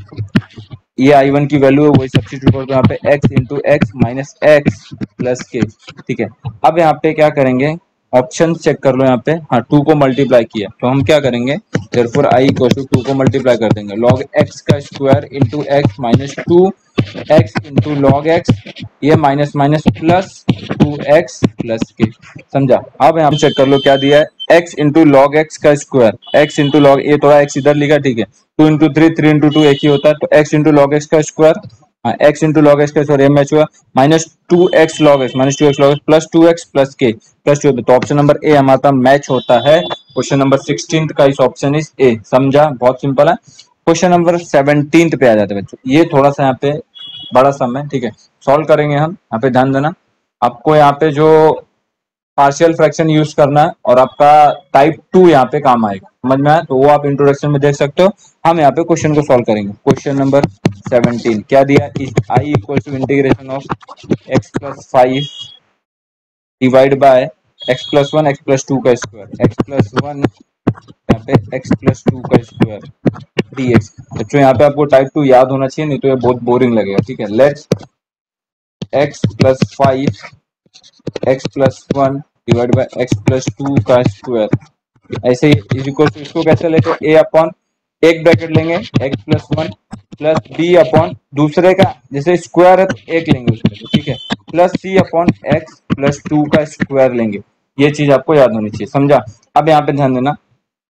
ये आई वन की वैल्यू है, वही सब्स्टिट्यूट कर दो यहाँ पे, x into x minus x plus k. ठीक है, अब यहाँ पे क्या करेंगे, ऑप्शन चेक कर लो यहाँ पे, हाँ टू को मल्टीप्लाई किया, तो हम क्या करेंगे, therefore i equal to two को मल्टीप्लाई कर देंगे, log x का square into x minus two x into log x, ये minus minus plus two x plus के, समझा। अब यहाँ चेक कर लो क्या दिया है, x इंटू लॉग एक्स का स्क्वायर, x इंटू लॉग, ये थोड़ा x इधर लिखा, ठीक है, two into three, three into two एक ही होता है, तो x इंटू लॉग एक्स का स्क्वायर, हाँ x इंटू लॉग एक्स का स्क्वायर, मैच हुआ, minus two x log x, minus two x log x plus two x plus के प्लस टू, तो ऑप्शन नंबर ए हमारा मैच होता है। Question number sixteen का इस ऑप्शन इज ए, समझा, बहुत सिंपल है। क्वेश्चन नंबर सेवनटीन पे आ जाते हैं बच्चों, ये थोड़ा सा यहाँ पे बड़ा सम है, ठीक है, सॉल्व करेंगे हम। यहाँ पे ध्यान देना, आपको यहाँ पे जो पार्शियल फ्रैक्शन यूज करना है, और आपका टाइप टू यहाँ पे काम आएगा, समझ में आया, तो वो आप इंट्रोडक्शन में देख सकते हो। हम यहाँ पे क्वेश्चन को सॉल्व करेंगे। क्वेश्चन नंबर सेवनटीन क्या दिया, I equal to integration of x plus five divide by x plus one x plus two का स्क्वायर, एक्स प्लस वन यहाँ पे एक्स प्लस टू का स्क्वायर डी एक्स। बच्चों यहाँ पे आपको टाइप टू याद होना चाहिए, नहीं तो ये बहुत बोरिंग लगेगा, ठीक है। Let's x plus five x plus one divide by x plus two का स्क्वायर। ऐसे ही इज इक्वल टू इसको कैसे लेते, ए अपॉन एक ब्रैकेट लेंगे x plus one plus b upon दूसरे का जैसे स्क्वायर है तो एक लेंगे उसमें तो ठीक है, plus c upon x plus two का स्क्वायर लेंगे। ये चीज आपको याद होनी चाहिए, समझा। अब यहाँ पे ध्यान देना,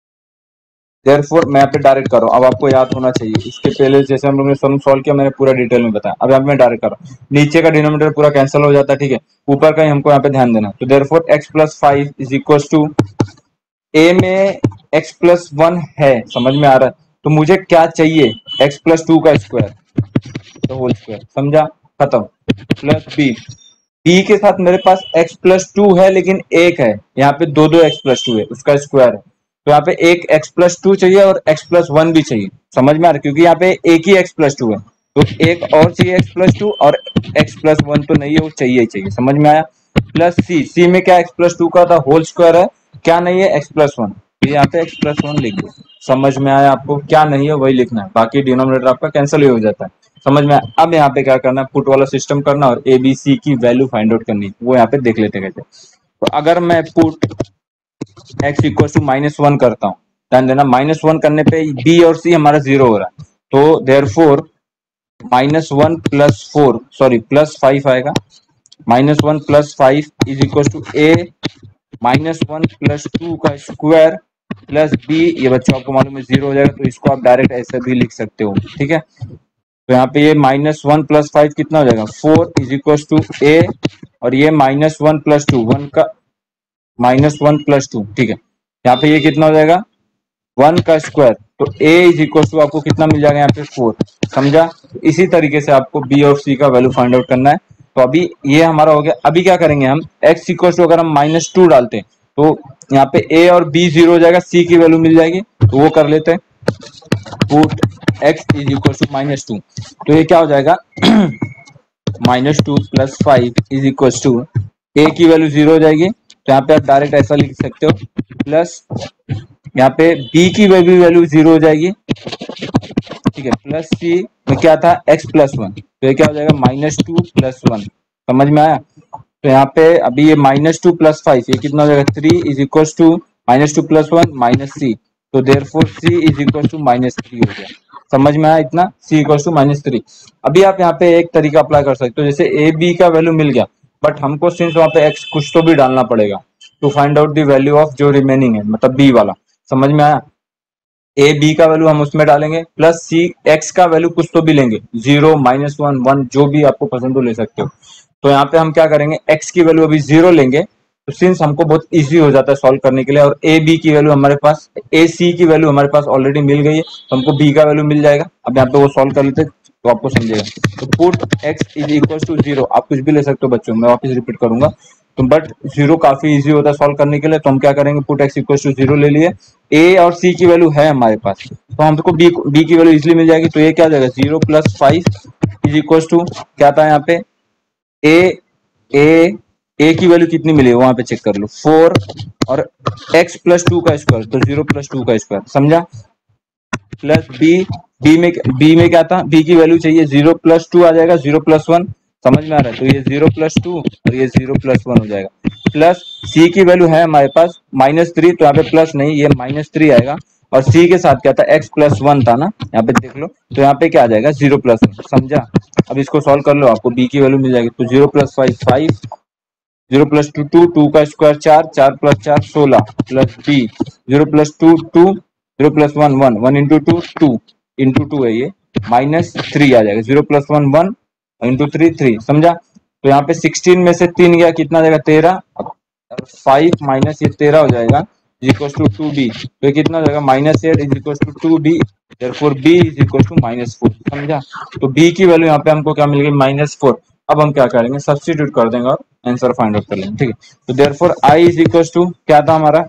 देयरफॉर मैं यहाँ पे डायरेक्ट कर रहा हूँ, अब आपको याद होना चाहिए। इसके पहले जैसे हम लोगों ने सम सॉल्व किया मैंने पूरा डिटेल में बताया, अब यहाँ पे मैं डायरेक्ट कर रहा हूँ, नीचे का डिनोमिनेटर पूरा कैंसिल हो जाता है ठीक है, ऊपर का ही हमको यहाँ पे ध्यान देना। तो therefore x plus five is equal to, a में एक्स प्लस वन है, समझ में आ रहा है, तो मुझे क्या चाहिए, एक्स प्लस टू का स्क्वायर, तो होल स्क्वायर, समझा, खत्म। प्लस बी, बी के साथ मेरे पास x प्लस टू है लेकिन एक है, यहाँ पे दो दो x प्लस टू है, उसका स्क्वायर है, तो यहाँ पे एक x प्लस टू चाहिए और x प्लस वन भी चाहिए, समझ में आ रहा है, क्योंकि यहाँ पे एक ही x प्लस टू है, तो एक और चाहिए x प्लस टू और x प्लस वन तो नहीं है, वो चाहिए ही चाहिए, समझ में आया। प्लस सी, सी में क्या x प्लस टू का था होल स्क्वायर है, क्या नहीं है x प्लस वन, तो यहाँ पे x प्लस वन लिख दो, समझ में आया आपको, क्या नहीं है वही लिखना है, बाकी डिनोमिनेटर आपका कैंसिल ही हो जाता है, समझ में। अब यहाँ पे क्या करना है, पुट वाला सिस्टम करना और ए बी सी की वैल्यू फाइंड आउट करनी, वो यहाँ पे देख लेते हैं कैसे। तो अगर मैं put x equal to minus one करता हूँ, ध्यान देना माइनस वन करने पे बी और सी हमारा जीरो हो रहा है, तो therefore minus one plus four sorry plus five आएगा, minus one plus five is equal to a minus one plus two का स्क्वायर प्लस बी, ये बच्चों आपको मालूम है जीरो हो जाएगा, तो इसको आप डायरेक्ट ऐसे भी लिख सकते हो ठीक है। तो यहाँ पे ये माइनस वन प्लस फाइव कितना हो जाएगा, four is equal to a, और ये minus one plus two, one का माइनस वन प्लस टू ठीक है, यहाँ पे ये कितना हो जाएगा वन का स्क्वायर, तो a इज इक्वल टू आपको कितना मिल जाएगा यहाँ पे फोर, समझा। तो इसी तरीके से आपको b और c का वैल्यू फाइंड आउट करना है। तो अभी ये हमारा हो गया, अभी क्या करेंगे हम, x इक्वल टू अगर हम माइनस टू डालते हैं तो यहाँ पे a और b जीरो हो जाएगा, c की वैल्यू मिल जाएगी, तो वो कर लेते हैं, put x is equal to minus two, तो ये क्या हो जाएगा minus two plus five is equal to, a की वैल्यू जीरो हो जाएगी, तो यहाँ पे आप डायरेक्ट ऐसा लिख सकते हो, प्लस यहाँ पे b की वैल्यू वैल्यू जीरो हो जाएगी ठीक है, प्लस सी में क्या था x प्लस वन, तो ये क्या हो जाएगा माइनस टू प्लस वन, समझ में आया। तो यहाँ पे अभी ये माइनस टू प्लस फाइव ये कितना हो जाएगा three is equal to minus two plus one minus c, तो therefore c is equal to minus three हो गया, समझ में आया इतना, c equal to minus three. अभी आप यहाँ पे एक तरीका अप्लाई कर सकते हो, जैसे a b का वैल्यू मिल गया, बट हमको सिंस वहाँ पे x कुछ तो भी डालना पड़ेगा to find out the value of जो रिमेनिंग है, मतलब b वाला, समझ में आया। ए बी का वैल्यू हम उसमें डालेंगे, प्लस सी एक्स का वैल्यू कुछ तो भी लेंगे, जीरो माइनस वन वन जो भी आपको पसंद हो ले सकते हो। तो यहाँ पे हम क्या करेंगे, एक्स की वैल्यू अभी जीरो लेंगे, तो सिंस हमको बहुत इजी हो जाता है सॉल्व करने के लिए, और ए बी की वैल्यू हमारे पास, ए सी की वैल्यू हमारे पास ऑलरेडी मिल गई है, तो हमको बी का वैल्यू मिल जाएगा। अब यहाँ पे वो सॉल्व कर लेते तो आपको समझेगा। तो put x is equal to zero, आप कुछ भी ले सकते हो बच्चों, मैं वापस रिपीट करूंगा, तो बट जीरो काफी इजी होता है सॉल्व करने के लिए, तो हम क्या करेंगे, put x equal to zero ले लिए, ए और सी की वैल्यू है हमारे पास, तो हमको बी बी की वैल्यू इजिली मिल जाएगी, तो ये क्या हो जाएगा zero plus five is equal to क्या था यहाँ पे, ए ए ए की वैल्यू कितनी मिली वहां पे चेक कर लो, फोर, और एक्स प्लस टू का स्क्वायर, तो जीरो प्लस टू का स्क्वायर, समझा, प्लस बी, बी में बी में क्या था, बी की वैल्यू चाहिए जीरो प्लस टू आ जाएगा, जीरो प्लस वन, समझ में आ रहा है, तो ये जीरो प्लस टू और ये जीरो प्लस वन हो जाएगा, प्लस सी की वैल्यू है हमारे पास माइनस थ्री, तो यहाँ पे प्लस नहीं, ये माइनस थ्री आएगा, और सी के साथ क्या था, एक्स प्लस वन था ना, यहाँ पे देख लो, तो यहाँ पे क्या आ जाएगा जीरो प्लस वन, समझा। अब इसको सॉल्व कर लो, आपको बी की वैल्यू मिल जाएगी, तो zero plus five five, zero plus two two, two का स्क्वायर चार, चार प्लस चार सोलह, plus b zero plus two two, zero plus one one, one into two two, into two है ये, माइनस थ्री आ जाएगा, zero plus one one into three three, समझा। तो यहाँ पे सिक्सटीन में से तीन गया, कितना जाएगा तेरह, फाइव माइनस ये तेरह हो जाएगा is equal to two d, तो ये कितना हो जाएगा minus eight is equal to two d, therefore B is equal to minus four, समझा। तो बी की वैल्यू यहाँ पे हमको क्या मिल गई माइनस फोर। अब हम क्या करेंगे, सब्स्टिट्यूट कर देंगे और आंसर फाइंड आउट कर लेंगे, ठीक है। तो therefore I is equal to क्या था हमारा,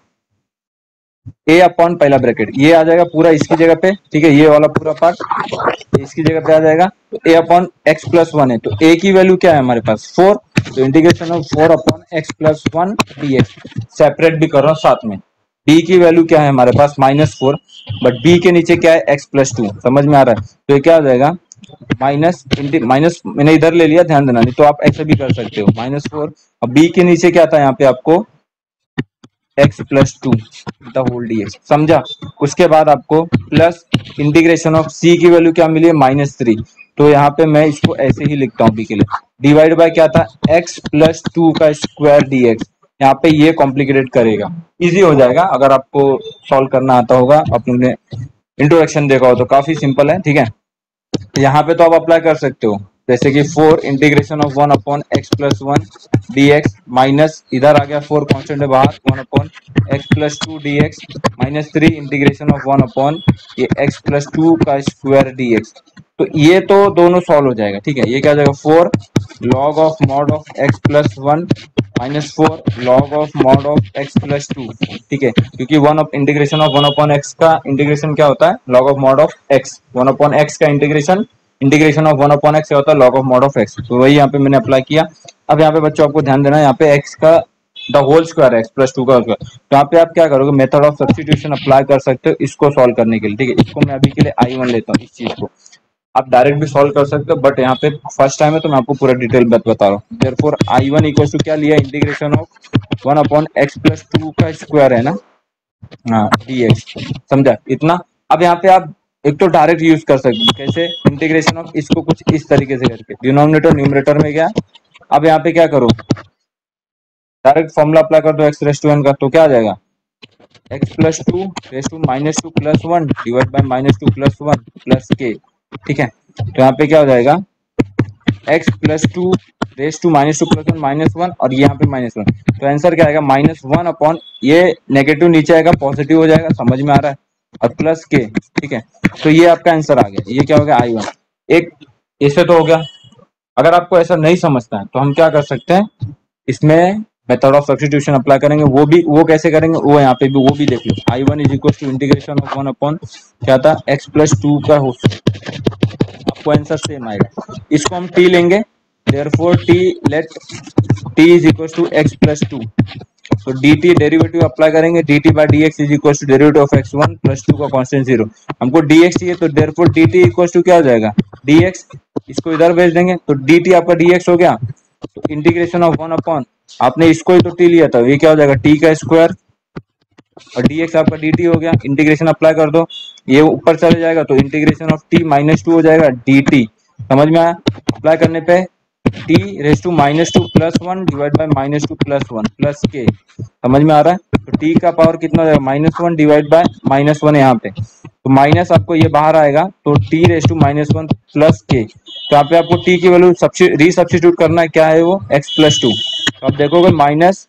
ए अपॉन पहला ब्रैकेट, ये आ जाएगा पूरा इसकी जगह पे, ठीक है, ये वाला पूरा पार्ट इसकी जगह पे आ जाएगा, तो a upon x plus one है, तो ए की वैल्यू क्या है हमारे पास फोर, तो integration of four upon x plus one d x, separate भी कर रहा हूँ साथ में। बी की वैल्यू क्या है हमारे पास माइनस फोर, बट बी के नीचे क्या है एक्स प्लस टू, समझ में आ रहा है, तो ये क्या हो जाएगा माइनस माइनस, मैंने इधर ले लिया ध्यान देना, नहीं तो आप ऐसे भी कर सकते हो, माइनस फोर, अब बी के नीचे क्या था यहाँ पे आपको x plus two the whole d x, समझा। उसके बाद आपको प्लस इंटीग्रेशन ऑफ सी की वैल्यू क्या मिली है, माइनस थ्री। तो यहाँ पे मैं इसको ऐसे ही लिखता हूँ अभी के लिए, डिवाइड बाय क्या था, एक्स प्लस टू का स्क्वायर डी एक्स। यहाँ पे ये कॉम्प्लिकेटेड करेगा, इजी हो जाएगा अगर आपको सॉल्व करना आता होगा, अपने इंट्रोडक्शन देखा हो तो काफी सिंपल है, ठीक है। तो यहाँ पे तो आप अप्लाई कर सकते हो, जैसे कि four integration of one upon x plus one d x, minus इधर आ गया फोर कॉन्स्टेंट है बाहर, one upon x plus two d x, minus three integration of one upon ये एक्स प्लस टू का स्क्वायर डी एक्स। तो ये तो दोनों सॉल्व हो जाएगा, ठीक है। ये क्या हो जाएगा, four log of mod of x plus one minus four log of mod of x plus two, ठीक है, क्योंकि one of integration of one upon x का इंटीग्रेशन क्या होता है, log of mod of x, one upon x का integration integration of one upon x क्या होता है, log of mod of x. तो वही यहाँ पे मैंने अप्लाई किया। अब यहाँ पे बच्चों आपको ध्यान देना है, यहाँ पे एक्स का the whole square x plus two का स्क्वायर, तो यहाँ पे आप क्या करोगे, मेथड ऑफ सब्स्टिट्यूशन अप्लाई कर सकते हो इसको सॉल्व करने के लिए, ठीक है। इसको मैं अभी के लिए आई वन लेता हूँ, इस चीज को आप डायरेक्ट भी सॉल्व कर सकते हो, बट यहाँ पे फर्स्ट टाइम है तो मैं आपको पूरा डिटेल बात बता रहा हूँ। Therefore I one equal to क्या लिया, integration of one upon x plus two का स्क्वायर है ना, हाँ डी एक्स, समझा इतना। अब यहाँ पे आप एक तो डायरेक्ट यूज कर सकते हो, कैसे, इंटीग्रेशन ऑफ इसको कुछ इस तरीके से करके, डिनोमिनेटर न्यूमरेटर में गया। अब यहाँ पे क्या करो, डायरेक्ट फॉर्मूला अप्लाई कर दो एक्स रेस टू एन का, तो क्या आ जाएगा, x plus two raise to minus two plus one divide by minus two plus one plus k, ठीक है। तो यहाँ पे क्या हो जाएगा, x plus two raise to minus two plus one minus one, और यहाँ पे माइनस वन, तो आंसर क्या आएगा, माइनस वन अपॉन ये नेगेटिव नीचे आएगा पॉजिटिव हो जाएगा, समझ में आ रहा है, और प्लस के, ठीक है। तो ये आपका आंसर आ गया, ये क्या हो गया, आई वन। एक ऐसे तो हो गया। अगर आपको ऐसा नहीं समझता है तो हम क्या कर सकते हैं, इसमें मेथड ऑफ सब्स्टिट्यूशन अप्लाई करेंगे, वो भी वो कैसे करेंगे वो यहाँ पे भी वो भी देख लो। I one is equal to integration of one upon क्या था, एक्स प्लस टू का हो, आपको आंसर सेम आएगा। इसको हम टी लेंगे, therefore t let t is equal to x plus two, तो dt डेरिवेटिव अप्लाई करेंगे, dt by dx is equal to derivative of x one plus two का कांस्टेंट जीरो। हमको dx चाहिए तो देयरफॉर dt इक्वल टू क्या हो जाएगा, dx, इसको इधर भेज देंगे तो dt आपका dx हो गया। तो इंटीग्रेशन ऑफ वन अपॉन, आपने इसको ही तो t लिया था, ये क्या हो जाएगा, t का स्क्वायर, और dx आपका dt हो गया। इंटीग्रेशन अप्लाई कर दो, ये ऊपर चले जाएगा तो integration of t minus two हो जाएगा dt, समझ में आया। अप्लाई करने पे t raise to minus two plus one divide by minus two plus one plus के, समझ में आ रहा है। तो t का पावर कितना हो जाएगा, minus one divide by minus one, यहाँ पे तो माइनस आपको ये बाहर आएगा, तो t raise to minus one plus के। तो यहाँ पे आपको t की वैल्यू रीसब्स्टिट्यूट करना है, क्या है वो, x प्लस टू। तो आप देखोगे माइनस,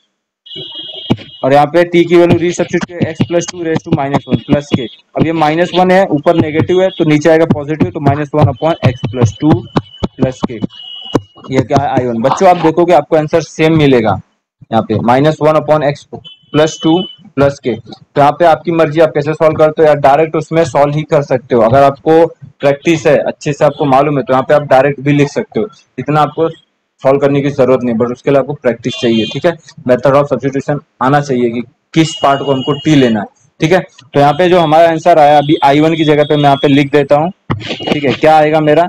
और यहाँ पे t की value resubstitute x plus two raise to minus one plus के। अब ये माइनस वन है, ऊपर नेगेटिव है तो नीचे आएगा पॉजिटिव, तो minus one upon x plus two plus के, ये क्या है, आई वन। बच्चों आप देखोगे आपको आंसर सेम मिलेगा, यहाँ पे minus one upon x plus two plus के। तो यहाँ पे आपकी मर्जी, आप कैसे सॉल्व करते हो, या डायरेक्ट उसमें सॉल्व ही कर सकते हो। अगर आपको प्रैक्टिस है, अच्छे से आपको मालूम है, तो यहाँ पे आप डायरेक्ट भी लिख सकते हो, इतना आपको सॉल्व करने की जरूरत नहीं, बट उसके लिए आपको प्रैक्टिस चाहिए, ठीक है। मेथड ऑफ सब्स्टिट्यूशन आना चाहिए कि किस पार्ट को हमको टी लेना है, ठीक है। तो यहाँ पे जो हमारा आंसर आया, अभी आई वन की जगह पे मैं यहाँ पे लिख देता हूँ, ठीक है। क्या आएगा मेरा,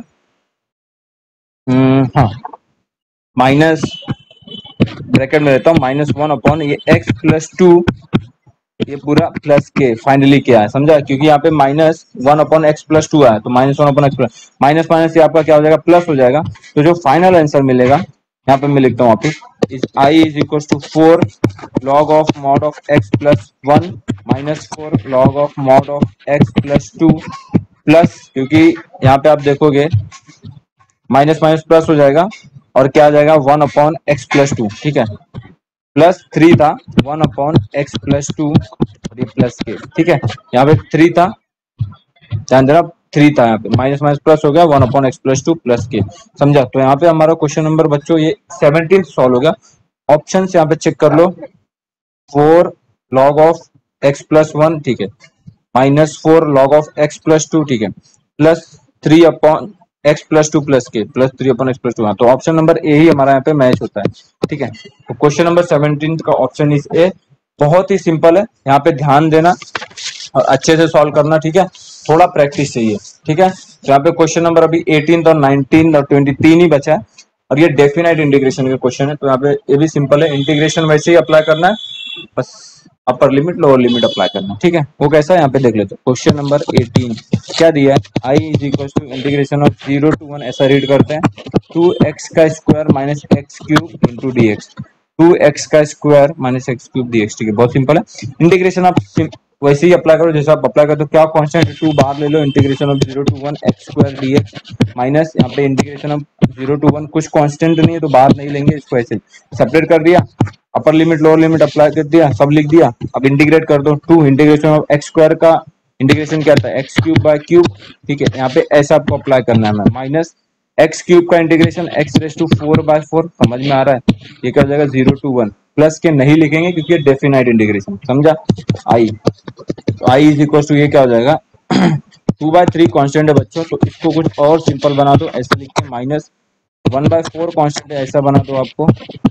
हाँ माइनस ब्रैकेट में लेता हूँ, माइनस वन अपॉन ये एक्स प्लस टू, ये पूरा प्लस के, फाइनली क्या है, समझा, क्योंकि यहाँ पे minus one upon x plus two आया, तो minus one upon x plus minus minus ये आपका क्या हो जाएगा, प्लस हो जाएगा। तो जो फाइनल आंसर मिलेगा, यहाँ पे मैं लिखता हूँ वापिस, is I is equal to four log of mod of x plus one minus four log of mod of x plus two plus, क्योंकि यहाँ पे आप देखोगे माइनस माइनस प्लस हो जाएगा, और क्या आ जाएगा, one upon x plus two, ठीक है, प्लस थ्री था, one upon x plus two और ये प्लस के, ठीक है। यहाँ पे थ्री था, ध्यान देना थ्री था, यहाँ पे माइनस माइनस प्लस हो गया, one upon x plus two plus के, समझा। तो यहाँ पे हमारा क्वेश्चन नंबर बच्चों ये सेवनटीन सॉल्व हो गया। ऑप्शन यहाँ पे चेक कर लो, four log of x plus one, ठीक है, minus four log of x plus two, ठीक है, plus three upon x plus two plus के, plus three upon x plus two. तो ऑप्शन नंबर ए ही हमारा यहाँ पे मैच होता है, ठीक है। तो क्वेश्चन नंबर सेवनटीन का ऑप्शन इज ए, बहुत ही सिंपल है, यहाँ पे ध्यान देना और अच्छे से सॉल्व करना, ठीक है। थोड़ा प्रैक्टिस चाहिए, ठीक है। तो यहाँ पे क्वेश्चन नंबर अभी एटीन और नाइनटीन और ट्वेंटी तीन ही बचा है, और ये डेफिनेट इंटीग्रेशन के क्वेश्चन है। तो यहाँ पे ये भी सिंपल है, इंटीग्रेशन वैसे ही अप्लाई करना है, बस upper limit lower limit apply करना, ठीक है। वो कैसा है यहाँ पे देख लेते हैं। क्वेश्चन नंबर एटीन क्या दिया है, I is equal to integration of zero to one, ऐसा रीड करते हैं, टू एक्स का square minus x cube into d x, two x का square minus x cube d x, ठीक है, बहुत सिंपल है। इंटीग्रेशन आप वैसे ही अप्लाई करो जैसे आप अप्लाई करते हो, क्या कांस्टेंट टू बाहर ले लो, integration of zero to one x square D x minus यहाँ पे integration of zero to one, कुछ कांस्टेंट नहीं है तो बाहर नहीं लेंगे, इसको ऐसे सेपरेट कर दिया, upper limit lower limit apply कर दिया, सब लिख दिया। अब इंटीग्रेट कर दो, two integration of x square का इंटीग्रेशन क्या था, एक्स क्यूब बाय क्यूब, ठीक है, यहाँ पे ऐसा आपको अप्लाई करना है, माइनस एक्स क्यूब का integration x raise to four by four, समझ में आ रहा है, ये क्या हो जाएगा जीरो टू वन, प्लस के नहीं लिखेंगे क्योंकि ये डेफिनाइट इंटीग्रेशन, समझा। आई तो आई इज इक्वल टू ये क्या हो जाएगा, टू बाय थ्री कॉन्स्टेंट है बच्चों, तो इसको कुछ और सिंपल बना दो, ऐसे लिख के minus one by four constant है, ऐसा बना दो आपको,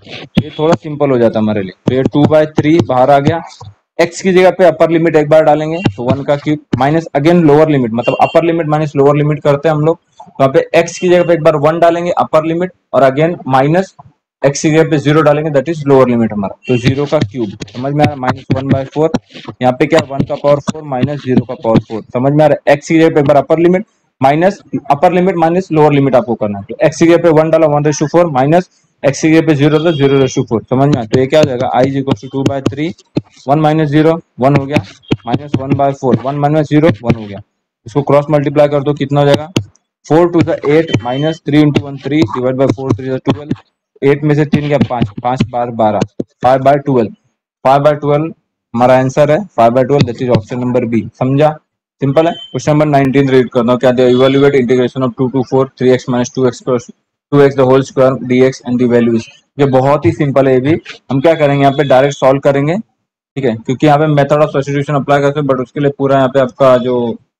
ये थोड़ा सिंपल हो जाता है हमारे लिए। तो ये टू बाय थ्री बाहर आ गया, एक्स की जगह पे अपर लिमिट एक बार डालेंगे तो वन का cube minus again lower limit, मतलब upper limit minus lower limit करते हैं हम लोग, तो यहाँ पे एक्स की जगह पे एक बार वन डालेंगे अपर लिमिट और अगेन माइनस एक्स की जगह पे जीरो डालेंगे, दैट इज लोअर लिमिट हमारा, तो जीरो का क्यूब, समझ में आ रहा है, माइनस वन बाय फोर, यहाँ पे क्या वन का पावर फोर माइनस जीरो का पावर फोर, समझ में आ रहा है। एक्स की जगह पे एक बार upper limit minus upper limit minus lower limit आपको करना है, तो एक्स की जगह पे वन डाला one ratio four minus x की जगह पे जीरो था जीरो रेशो फोर, समझ में आया। तो ये क्या हो जाएगा, I is equal to two by three, one minus zero one हो गया, minus one by four, one minus zero one हो गया, इसको क्रॉस मल्टीप्लाई कर दो, कितना हो जाएगा, four two the eight minus three into one three divide by four three twelve, eight में से तीन गया पांच, पांच बार बारह, five by twelve, five by twelve हमारा आंसर है, five by twelve, that is option number B, समझा, सिंपल है। क्वेश्चन नंबर नाइनटीन रीड करना, क्या दिया, evaluate integration of two two four three x minus two x plus two x the whole square dx and the values, ये बहुत ही simple है, ये भी हम क्या करेंगे यहाँ पे डायरेक्ट सॉल्व करेंगे, ठीक है, क्योंकि यहाँ पे मेथड ऑफ सब्स्टिट्यूशन अप्लाई करते हैं, बट उसके लिए पूरा यहाँ पे आपका जो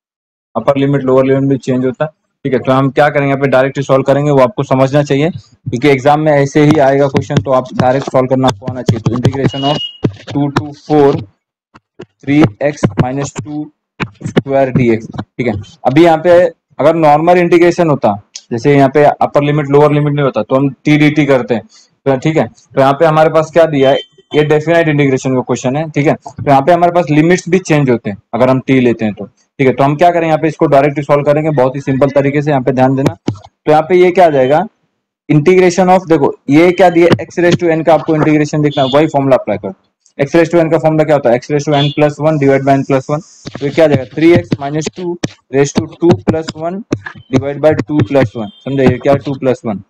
अपर लिमिट लोअर लिमिट भी चेंज होता है, ठीक है, तो हम क्या करेंगे यहाँ पे डायरेक्ट सॉल्व करेंगे, वो आपको समझना चाहिए क्योंकि एग्जाम में ऐसे ही आएगा क्वेश्चन, तो आप डायरेक्ट सॉल्व करना आपको आना चाहिए। तो integration of two two four three x minus two square D x, ठीक है, अभी यहाँ पे अगर नॉर्मल इंटीग्रेशन होता, जैसे यहाँ पे अपर लिमिट लोअर लिमिट नहीं होता तो हम टी डी टी करते हैं, तो ठीक है, तो यहाँ पे हमारे पास क्या दिया है, ये डेफिनाइट इंटीग्रेशन का क्वेश्चन है, ठीक है, तो यहाँ पे हमारे पास लिमिट्स भी चेंज होते हैं अगर हम टी लेते हैं तो, ठीक है, तो हम क्या करें यहाँ पे इसको डायरेक्ट सॉल्व करेंगे बहुत ही सिंपल तरीके से, यहाँ पे ध्यान देना। तो यहाँ पे ये क्या आ जाएगा, इंटीग्रेशन ऑफ, देखो ये क्या दिया, एक्स रेस टू एन का आपको इंटीग्रेशन देखना, वही फॉर्मुला अप्लाई करो, एक्स रेस टू एन का फॉर्मुला क्या होता है, x raise to n plus one divide by n plus one, तो ये क्या आ जाएगा, three x minus two raise to two plus one divide by two plus one, समझे, ये क्या टू प्लस वन।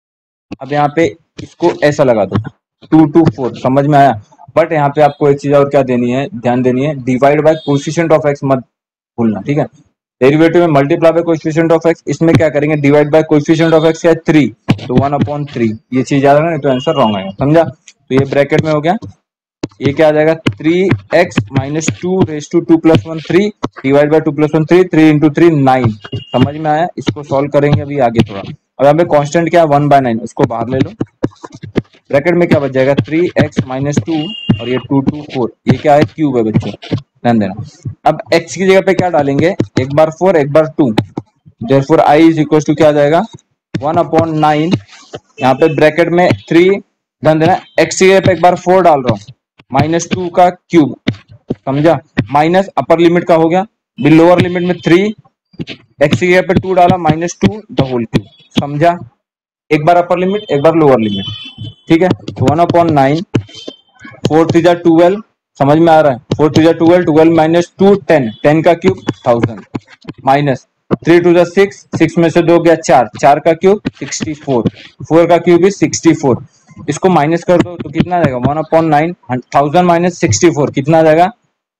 अब यहाँ पे इसको ऐसा लगा दो, टू टू फोर, समझ में आया, बट यहाँ पे आपको एक चीज और क्या देनी है, ध्यान देनी है, divide by coefficient of x मत भूलना, ठीक है, डेरिवेटिव में multiply by coefficient of x, इसमें क्या करेंगे, divide by coefficient of x क्या है थ्री, तो वन अपॉन थ्री, ये चीज याद रखना नहीं तो आंसर रॉन्ग आएगा, समझा। तो ये ब्रैकेट में हो गया, ये क्या आ जाएगा, three x minus two raise to two plus one three divide by two plus one three, three into three nine, समझ में आया, इसको सॉल्व करेंगे अभी आगे थोड़ा। अब यहाँ पे कांस्टेंट क्या है, वन बाय नाइन, उसको बाहर ले लो, ब्रैकेट में क्या बच जाएगा, थ्री एक्स माइनस टू और ये टू टू फोर, ये क्या है, क्यूब है बच्चों, ध्यान देना। अब x की जगह पे क्या डालेंगे, एक बार फोर एक बार two, therefore i is equal to क्या आ जाएगा, वन अपॉन नाइन, यहाँ पे ब्रैकेट में थ्री, ध्यान देना, x की जगह पे एक बार फोर डाल रहा हूँ, माइनस टू का क्यूब, समझा, माइनस अपर लिमिट का हो गया, बिल लोअर लिमिट में थ्री, एक्स की जगह पे टू डाला, minus two the whole cube, समझा, एक बार अपर लिमिट एक बार लोअर लिमिट, ठीक है, one upon nine, four three जा ट्वेल्व, समझ में आ रहा है, फोर थ्री जा twelve, twelve minus two ten, ten का cube thousand, minus three two जा सिक्स, सिक्स में से दो गया चार, चार का क्यूब सिक्सटी फोर, फोर का क्यूब इज सिक्सटी फोर, इसको माइनस कर दो तो कितना आ जाएगा, one upon nine, thousand minus sixty four कितना आ जाएगा,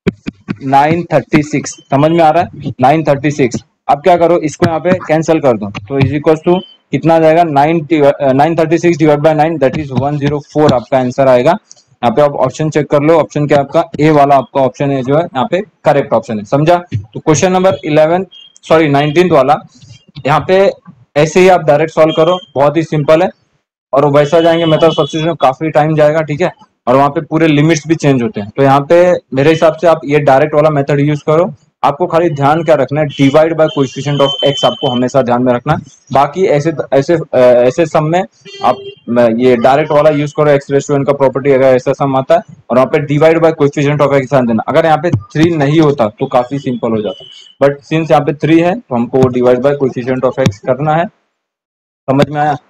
नाइन थर्टी सिक्स, समझ में आ रहा है, नाइन थर्टी सिक्स। अब क्या करो, इसको यहाँ पे कैंसिल कर दो, तो इज इक्वल टू कितना आ जाएगा, nine thirty six divide by nine, that is one zero four आपका आंसर आएगा। यहाँ पे आप ऑप्शन चेक कर लो, ऑप्शन क्या आपका ए वाला आपका ऑप्शन है जो है यहाँ पे करेक्ट ऑप्शन है, समझा। तो question number eleven sorry nineteen वाला यहाँ पे ऐसे ही आप डायरेक्ट सॉल्व करो, बहुत ही सिंपल है, और वैसा जाएंगे मेथड सब्स्टिट्यूशन काफी टाइम जाएगा, ठीक है, और वहाँ पे पूरे लिमिट्स भी चेंज होते हैं, तो यहाँ पे मेरे हिसाब से आप ये डायरेक्ट वाला मेथड यूज करो। आपको खाली ध्यान क्या रखना है, divide by coefficient of x आपको हमेशा ध्यान में रखना, बाकी ऐसे ऐसे ऐसे सम में आप ये डायरेक्ट वाला यूज करो, एक्स रेस टू एन का प्रॉपर्टी अगर ऐसा सम आता है, और वहाँ पे divide by coefficient of x देना। अगर यहाँ पे थ्री नहीं होता तो काफी सिंपल हो जाता, बट सिंस यहाँ पे थ्री है तो हमको divide by coefficient of x करना है। समझ में आया?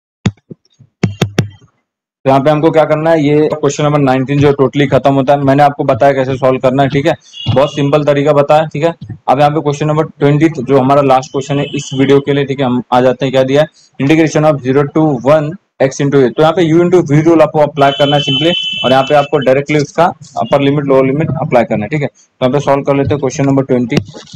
तो यहाँ पे हमको क्या करना है, ये क्वेश्चन नंबर नाइनटीन जो टोटली खत्म होता है, मैंने आपको बताया कैसे सॉल्व करना है, ठीक है, बहुत सिंपल तरीका बताया, ठीक है। अब यहाँ पे क्वेश्चन नंबर ट्वेंटी जो हमारा लास्ट क्वेश्चन है इस वीडियो के लिए, ठीक है, हम आ जाते हैं। क्या दिया है, integration of zero to one x into a. तो यहाँ पे यू इंटू वी रूल आपको अप्लाई करना है सिंपली, और यहाँ पे आपको डायरेक्टली उसका upper limit lower limit apply करना है, ठीक है। तो यहाँ पे सॉल्व कर लेते हैं क्वेश्चन नंबर ट्वेंटी।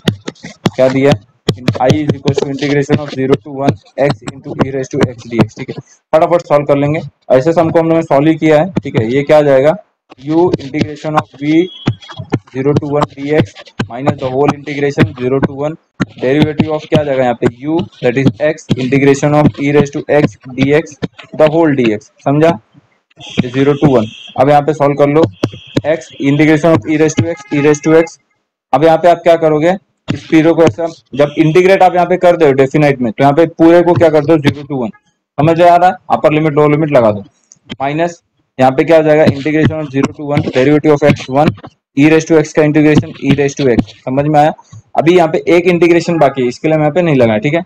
क्या दिया है, I is equal to integration of zero to one x into e raise to x D x, ठीक है। फटाफट सॉल्व कर लेंगे, ऐसे सम को हम लोगों ने सॉल्व ही किया है, ठीक है। ये क्या आ जाएगा, u integration of v zero to one d x minus the whole integration zero to one derivative of क्या आ जाएगा यहाँ पे u that is x integration of e raise to x dx the whole dx, समझा, zero to one. अब यहाँ पे solve कर लो, x integration of e raise to x e raise to x। अब यहाँ पे आप क्या करोगे, इस जीरो को ऐसा जब इंटीग्रेट आप यहाँ पे कर दो डेफिनेट में, तो यहाँ पे पूरे को क्या कर दो जीरो टू वन, समझ आ रहा है, अपर लिमिट लोअर लिमिट लगा दो, माइनस यहाँ पे क्या हो जाएगा, integration of zero to one derivative of x one e raise to x का integration e raise to x, समझ में आया। अभी यहाँ पे एक इंटीग्रेशन बाकी है, इसके लिए मैं यहाँ पे नहीं लगा, ठीक है।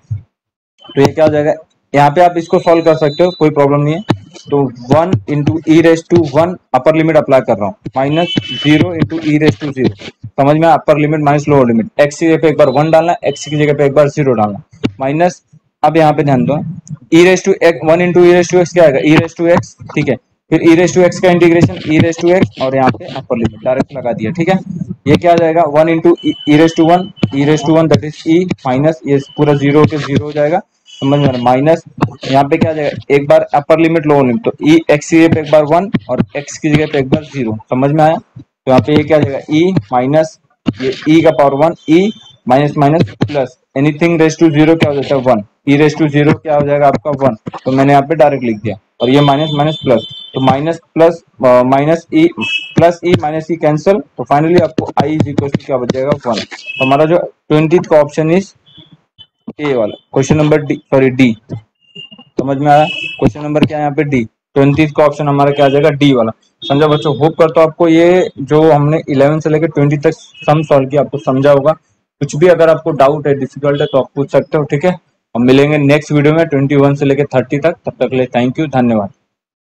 तो ये क्या हो जाएगा, यहाँ पे आप इसको सॉल्व कर सकते हो, कोई प्रॉब्लम नहीं है। तो one into e raise to one upper limit apply कर रहा हूँ, minus zero into e raise to zero, समझ में, upper limit minus lower limit, x की जगह पे एक बार वन डालना, एक्स की जगह पे एक बार जीरो डालना, माइनस। अब यहाँ पे ध्यान दो, e raise to x one into e raise to x क्या आएगा, ई रेज टू एक्स, ठीक है। फिर ई रेज टू एक्स का integration e raise to x, और यहाँ पे अपर लिमिट डायरेक्ट लगा दिया, ठीक है। ये क्या आ जाएगा, one into e raise to one e raise to one that is e minus ये पूरा जीरो के जीरो हो जाएगा, समझ में, माइनस यहाँ पे क्या आ जाएगा, एक बार अपर लिमिट लोअर लिमिट, तो ई एक्स की जगह पे एक बार वन और एक्स की जगह पे एक बार जीरो, समझ में आया। तो यहाँ पे ये क्या आ जाएगा, ई माइनस ये ई का power one, e minus minus plus anything raise to zero क्या हो जाता है one, e raise to zero क्या हो जाएगा आपका वन, तो मैंने यहाँ पे डायरेक्ट लिख दिया, और ये माइनस माइनस प्लस, तो minus plus minus e plus e minus e cancel, तो फाइनली आपको आई इज इक्वल टू क्या बचेगा वन। तो हमारा जो ट्वेंटी का ऑप्शन इज ए वाला, question number D, sorry D, समझ में आया। क्वेश्चन नंबर क्या है यहाँ पे डी, ट्वेंटी का ऑप्शन हमारा क्या आ जाएगा, डी वाला, समझा बच्चों। होप करता हूँ आपको ये जो हमने इलेवन से लेकर ट्वेंटी तक सम सॉल्व किया आपको समझा होगा। कुछ भी अगर आपको डाउट है, डिफिकल्ट है, तो आप पूछ सकते हो, ठीक है। हम मिलेंगे नेक्स्ट वीडियो में ट्वेंटी वन से लेकर थर्टी तक, तब तक के लिए थैंक यू, धन्यवाद।